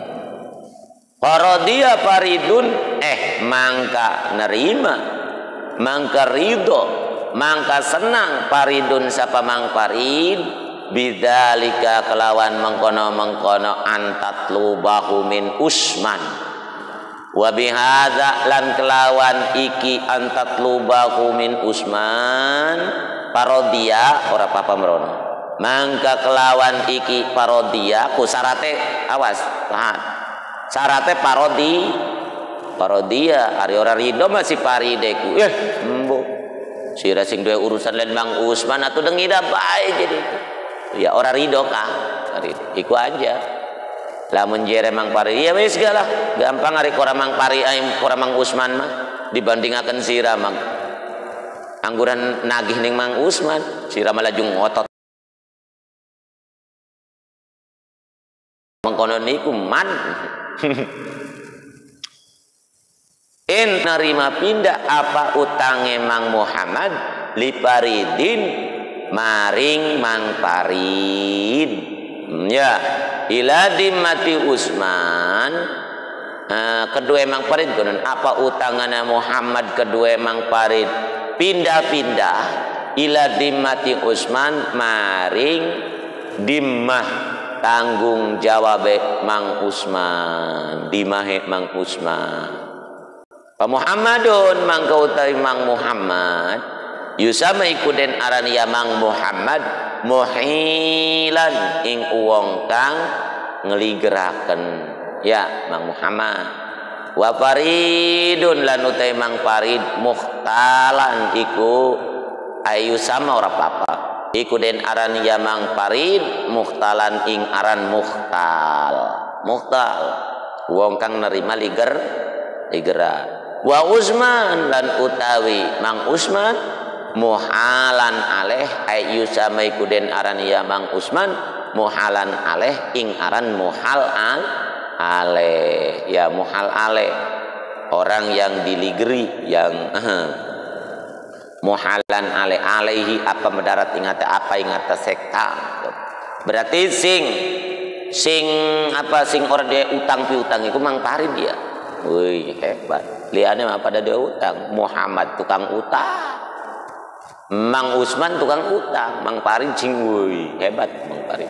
S1: paradiya paridun eh mangka nerima mangka ridho mangka senang paridun sapa Mang Parid bidzalika kelawan mengkono-mengkono antat lubahu min Usman wa bihadza lan kelawan iki antat lubahu min Usman parodia ora papa merono mangka kelawan iki parodia ku sarate awas tahan sarate parodi parodia ari ora rido masih parideku eh embo sira sing duwe urusan lain Mang Usman atuh dengida bae jadi ya ora rido kah iku aja lamun jere Mang Pari ya wis galah gampang ari kora Mang Pari aing kora Mang Usman mah dibandingaken sira Mang angguran nagih ning Mang Usman sira malah jung ngotot mengkono niku man in narima pindah apa utange Mang Muhammad li paridin maring Mang Parid ya ila dimati Usman uh, kedua Mang Parid konon apa utangana Muhammad kedua Mang Parid pindah-pindah ila dimati Usman maring dimmah tanggung jawab Mang Usman dimahe Mang Usman Pak Muhammadun mangka utawi Mang Muhammad yusama ikuden aran ya Mang Muhammad muhilan ing uwong kang ngeligeraken ya Mang Muhammad wa paridun lan utawi Mang Parid muhtalan iku ayu sama ora apa-apa iku den aran ya Mang Parid muhtalan ing aran muhtal muhtal wong kang nerima liger ligera wa Usman lan utawi Mang Usman muhalan aleh ayu sama iku den aran ya Mang Usman muhalan aleh ing aran muhal al aleh ya muhal aleh orang yang diligeri yang uh, muhalan aleh alaihi apa mendarat ingata apa ingata sekta berarti sing sing apa sing orang dia utang piutang itu Mang Parid dia wih hebat liane mah pada dia utang Muhammad tukang utang Mang Usman tukang utang Mang Parid sing wih hebat Mang Parid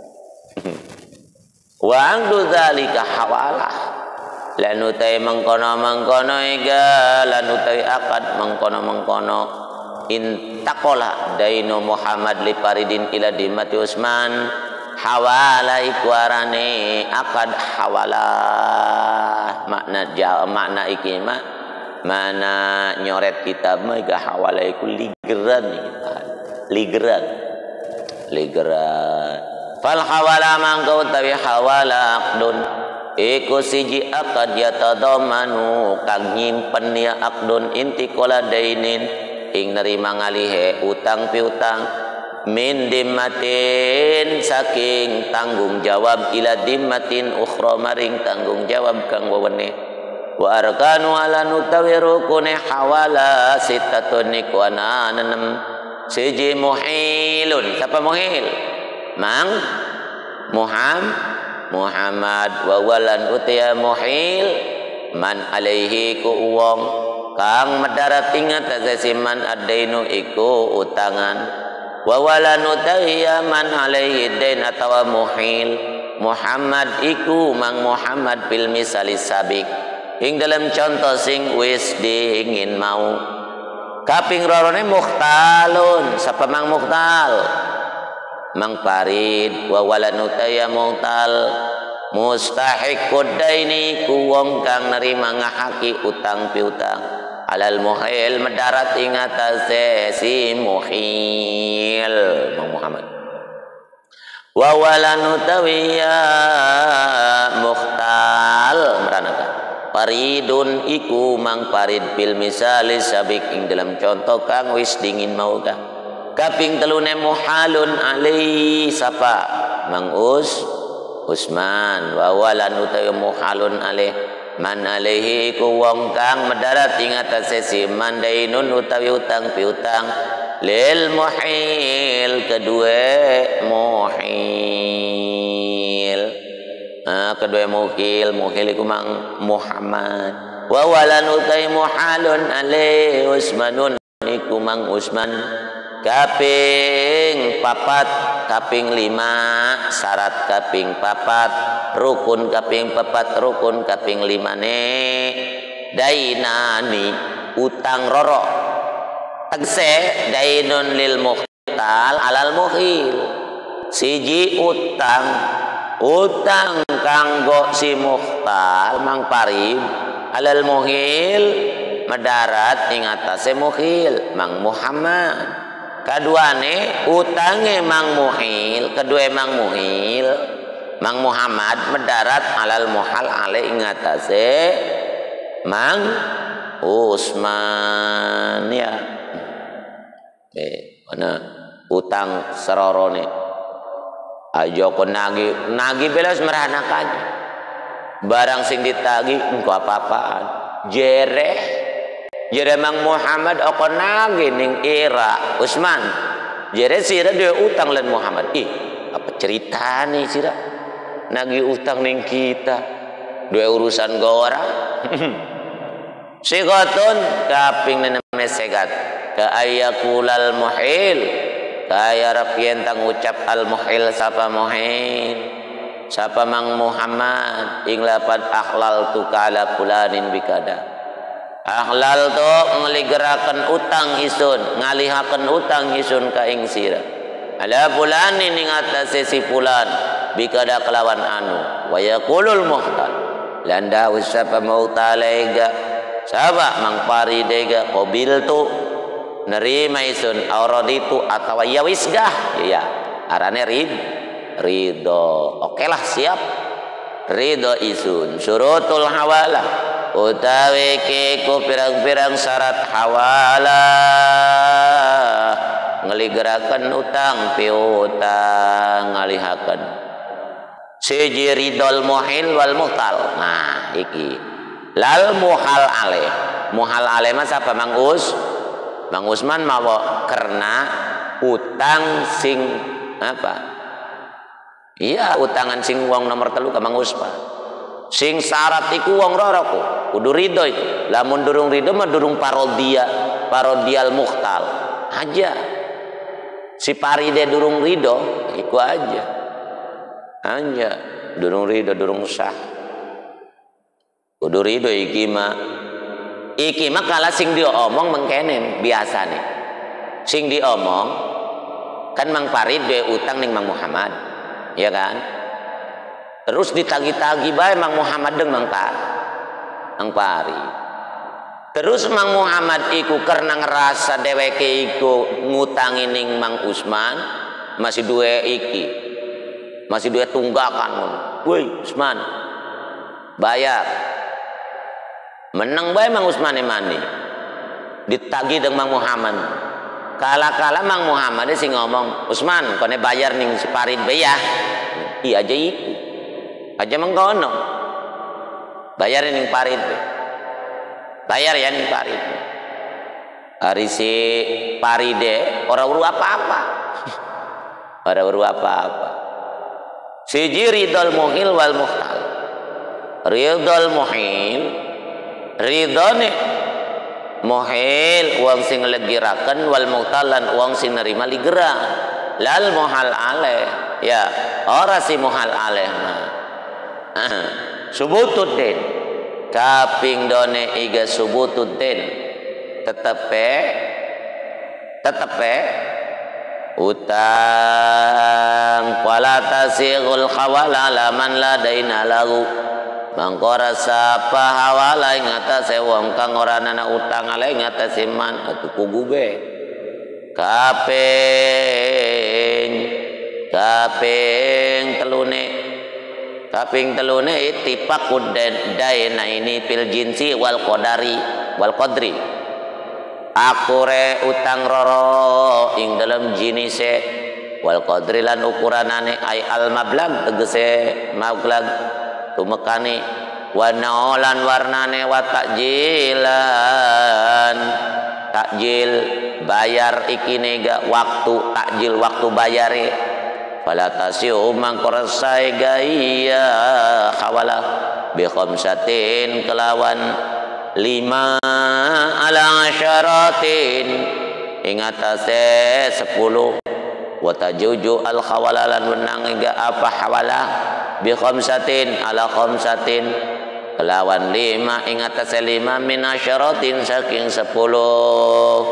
S1: wa angdu zalika hawalah lan utai mengkono mengkono ega lan utai akad mengkono mengkono intakola daino Muhammad li Paridin ila dimati Usman hawala iku arane akad hawala makna ja makna iki mak mana nyoret kitab mah ga hawala iku ligeran ligeran ligeran fal hawala mangka utawi hawala aqdun iku siji akad yatadamanu kang nyimpen ya akdun inti kola dainin ing nerima ngalihe utang piutang min dimmatin saking tanggung jawab ila dimmatin ukhra maring tanggung jawab kang wewene wa arkanu ala nutawi rukune hawala sitatun niku ana enam siji muhilun siapa muhil Mang Muhammad Muhammad wa walan utiya muhil man alaihi ku wong kang mendarat ingat azasiman adainu iku utangan wa walan utiya man alaihi dain atawa muhil Muhammad iku Mang Muhammad bil misali sabik ing dalam contoh sing wis diingin mau kaping rorone muhtalun sapa Mang muhtal Mang Parid wa walan utaya muhtal mustahiqud daini ku wong kang nerima ngahaki utang piutang alal muhil mendarat ing atase si muhil Mang Muhammad wa walan utawiya muhtal meranaka Paridun iku Mang Parid bil misali sabik ing dalam contoh kang wis dingin mau ka kaping telune muhalun alaihi sapa Mang Us Usman wa walan utawi muhalun alaih man alaihi iku wong kang mendarat ing atase si mandainun utawi utang piutang lil muhil kedue muhil ah kedue muhil muhil iku Mang Muhammad wa walan utawi muhalun alaihi Usmanun iku Mang Usman kaping papat kaping lima syarat kaping papat rukun kaping papat rukun kaping lima ne dainani utang roro tegese dainun lil muhtal alal muhil siji utang utang kanggo si mukhtal mang parib alal muhil mendarat ing atase muhil mang Muhammad. Kaduane utange mang muhil kedua mang muhil mang Muhammad mendarat alal muhal ale ing atase mang Usman ya. Eh, mana utang serorone aja ko nagi nagi belas meranakan barang sing ditagi engko apa-apaan jereh jereh mang Muhammad oko nagi ning era Usman jereh sira dhewe utang lan Muhammad. Ih apa cerita nih sira nagi utang ning kita dua urusan gora. Sigatun kaping neneme segat ka ayakulal muhil kaya rapien tang ucap al muhil sapa muhil sapa mang Muhammad ing lapan akhlal tu kala fulanin bikada. Akhlal tu ngeligeraken utang isun ngalihaken utang isun ka ing sira ala fulanin ing atase si fulan bikada kelawan anu wa yaqulul muhtal landa usapa mautalega saba mang paridega qabil tu nerima isun auraditu atau ya wisgah ya arane rid ridho. Oke lah siap ridho isun syurutul hawalah utawi ke ku pirang-pirang syarat hawalah ngeligeraken utang piutang ngalihaken siji ridol muhil wal muhtal. Nah iki lal muhal aleh muhal aleh mas apa Mang Us Mang Usman mawa karena utang sing apa iya utangan sing wong nomor telu ka Mang Usman sing syarat iku wong roroku kudu ridho itu lamun durung ridho mah durung parodia parodial muhtal aja si paride durung ridho iku aja aja durung ridho durung sah kudu ridho iki mah iki mah kala sing diomong mengkenen biasa nih sing diomong kan Mang Parid duwe utang ning Mang Muhammad ya kan terus ditagi-tagi bae Mang Muhammad deng Mang Parid Mang Parid terus Mang Muhammad iku karena ngerasa dheweke iku ngutangi ning Mang Usman masih duwe iki masih duwe tunggakan woi Usman bayar menang bae Mang Usman mani ditagi dengan Mang Muhammad kala-kala Mang Muhammad sing ngomong Usman kone bayar ning si Parid bae ya iya aja iku aja mengkono bayar ning Parid bayar ya ning Parid hari si Paride ora uru apa-apa ora uru apa-apa siji ridol muhil wal muhtal ridol muhil ridhone muhil uang sing legiraken wal muhtalan uang sing nerima ligera lal muhal aleh ya ora si muhal aleh mah subutuddin kaping done iga subutuddin tetepe tetepe utang wala tasighul khawala laman ladaina lahu mangkora sapa hawala ing atase wong kang ora ana utang ale ing atase man atuh kugube kaping kaping telune kaping telune itipak kudan daina ini pil jinsi wal qadari wal qadri akure utang roro ing dalam jinise wal qadri lan ukuranane ay al mablag tegese mablag tumekani wanaolan warnane wa takjilan takjil bayar ikine ga waktu takjil waktu bayare fala tasiu mangkorasai gaya khawala bi khamsatin kelawan lima ala syaratin ing atase sepuluh wa tajuju al khawalalan wenang ga apa hawala bi khamsatin ala khamsatin kelawan lima ing atase lima min asyaratin saking sepuluh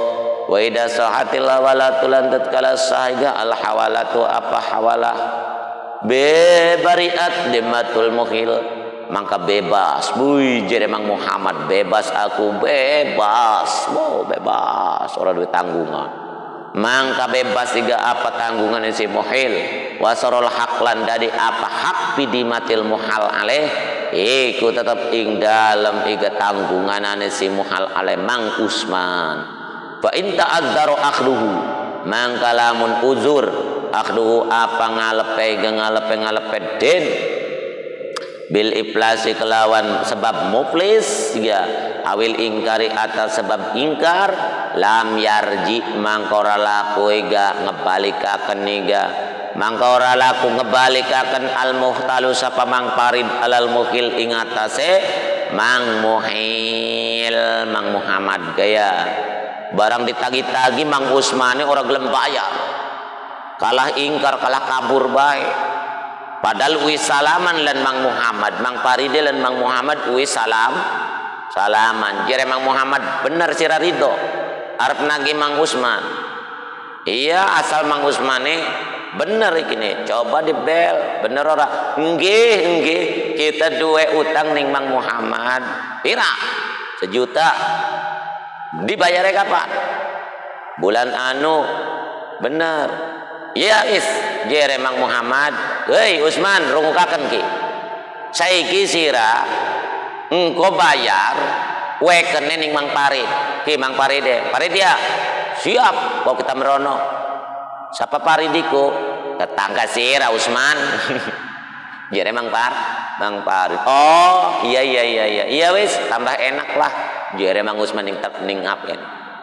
S1: wa idza sahatil hawalatu lan tatkala sahiga al hawalatu apa hawalah bebariat dimatul muhil mangka bebas buy jere Mang Muhammad bebas aku bebas mau bebas ora duwe tanggungan mangka bebas tiga apa tanggungan si muhil wasarul haqlan dari apa hak bidimatil muhal aleh iku tetap ing dalem iga tanggunganane si muhal aleh Mang Usman fa in ta'adzzaru akhduhu mangka lamun uzur akhduhu apa ngalepe ngalepe ngalepe den bil iflasi kelawan sebab muflis ya awil ingkari atas sebab ingkar lam yarji mangkora laku ega ngebalikaken niga mangkora laku ngebalikaken al muhtalu sapa mang parid alal muhil ing atase Mang Muhil Mang Muhammad gaya barang ditagi-tagi Mang Usmane ora gelem bayar kalah ingkar kalah kabur bae padahal wis salaman lan Mang Muhammad Mang Paride lan Mang Muhammad wis salam salaman jere Mang Muhammad bener sira ridho arep nagih Mang Usman iya asal Mang Usmane bener iki coba dibel bener ora nggih nggih kita duwe utang ning Mang Muhammad pira sejuta dibayare kapan bulan anu bener iya is jere Mang Muhammad hei Usman rungukaken ki saiki sira engko bayar wekene ning Mang Parid ki Mang Paride Paridia siap kok kita merono siapa Paridiku tetangga sira Usman jere Mang Par Mang Parid oh iya iya iya iya iya wis tambah enak lah jere Mang Usman ning ning apen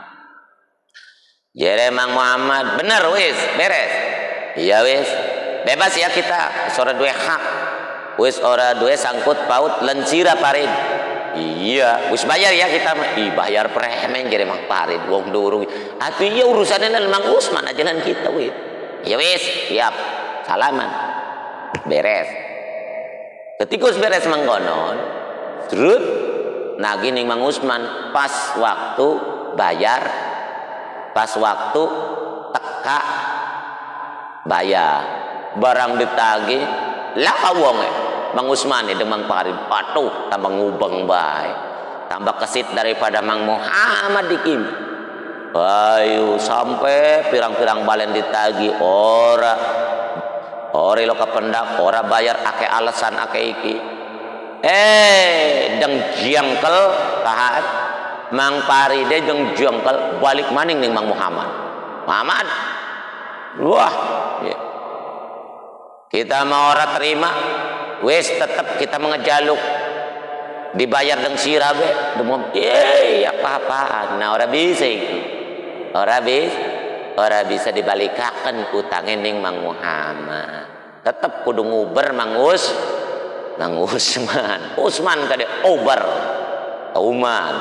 S1: jere Mang Muhammad bener wis beres iya wis bebas ya kita ora duwe hak wis ora duwe sangkut paut lan sira Parid iya wis bayar ya kita ih bayar premen jere Mang Parid wong durung atuh iya urusane lan Mang Usman aja lan kita wis ya wis siap salaman beres ketika wis beres mangkono terus nagih ning Mang Usman pas waktu bayar pas waktu teka bayar barang ditagih lah wonge Mang Usman itu Mang Parid patuh tambah ngubeng bae tambah kesit daripada Mang Muhammad dikim ayo sampai pirang-pirang balen ditagih ora ora lo kependak ora bayar ake alasan ake iki eh deng jengkel kahat Mang Paride deng jengkel balik maning ning Mang Muhammad Muhammad wah ya. Kita mau ora terima wes tetap kita mengejaluk dibayar deng sira be demom eh apa-apaan nah ora bisa iki ora bisa ora bisa dibalikaken utange ning Mang Muhammad tetep kudu nguber Mang Us Mang Usman Usman kade ober uman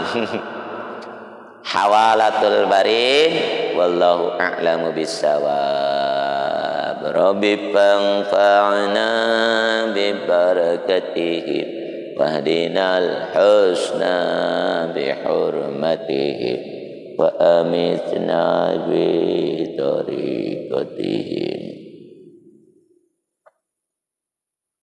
S1: hawalatul barin wallahu a'lamu bissawab rabbi fanfa'na bi barakatihim wahdinal husna bi hurmatihim wa amitna bi tariqatihim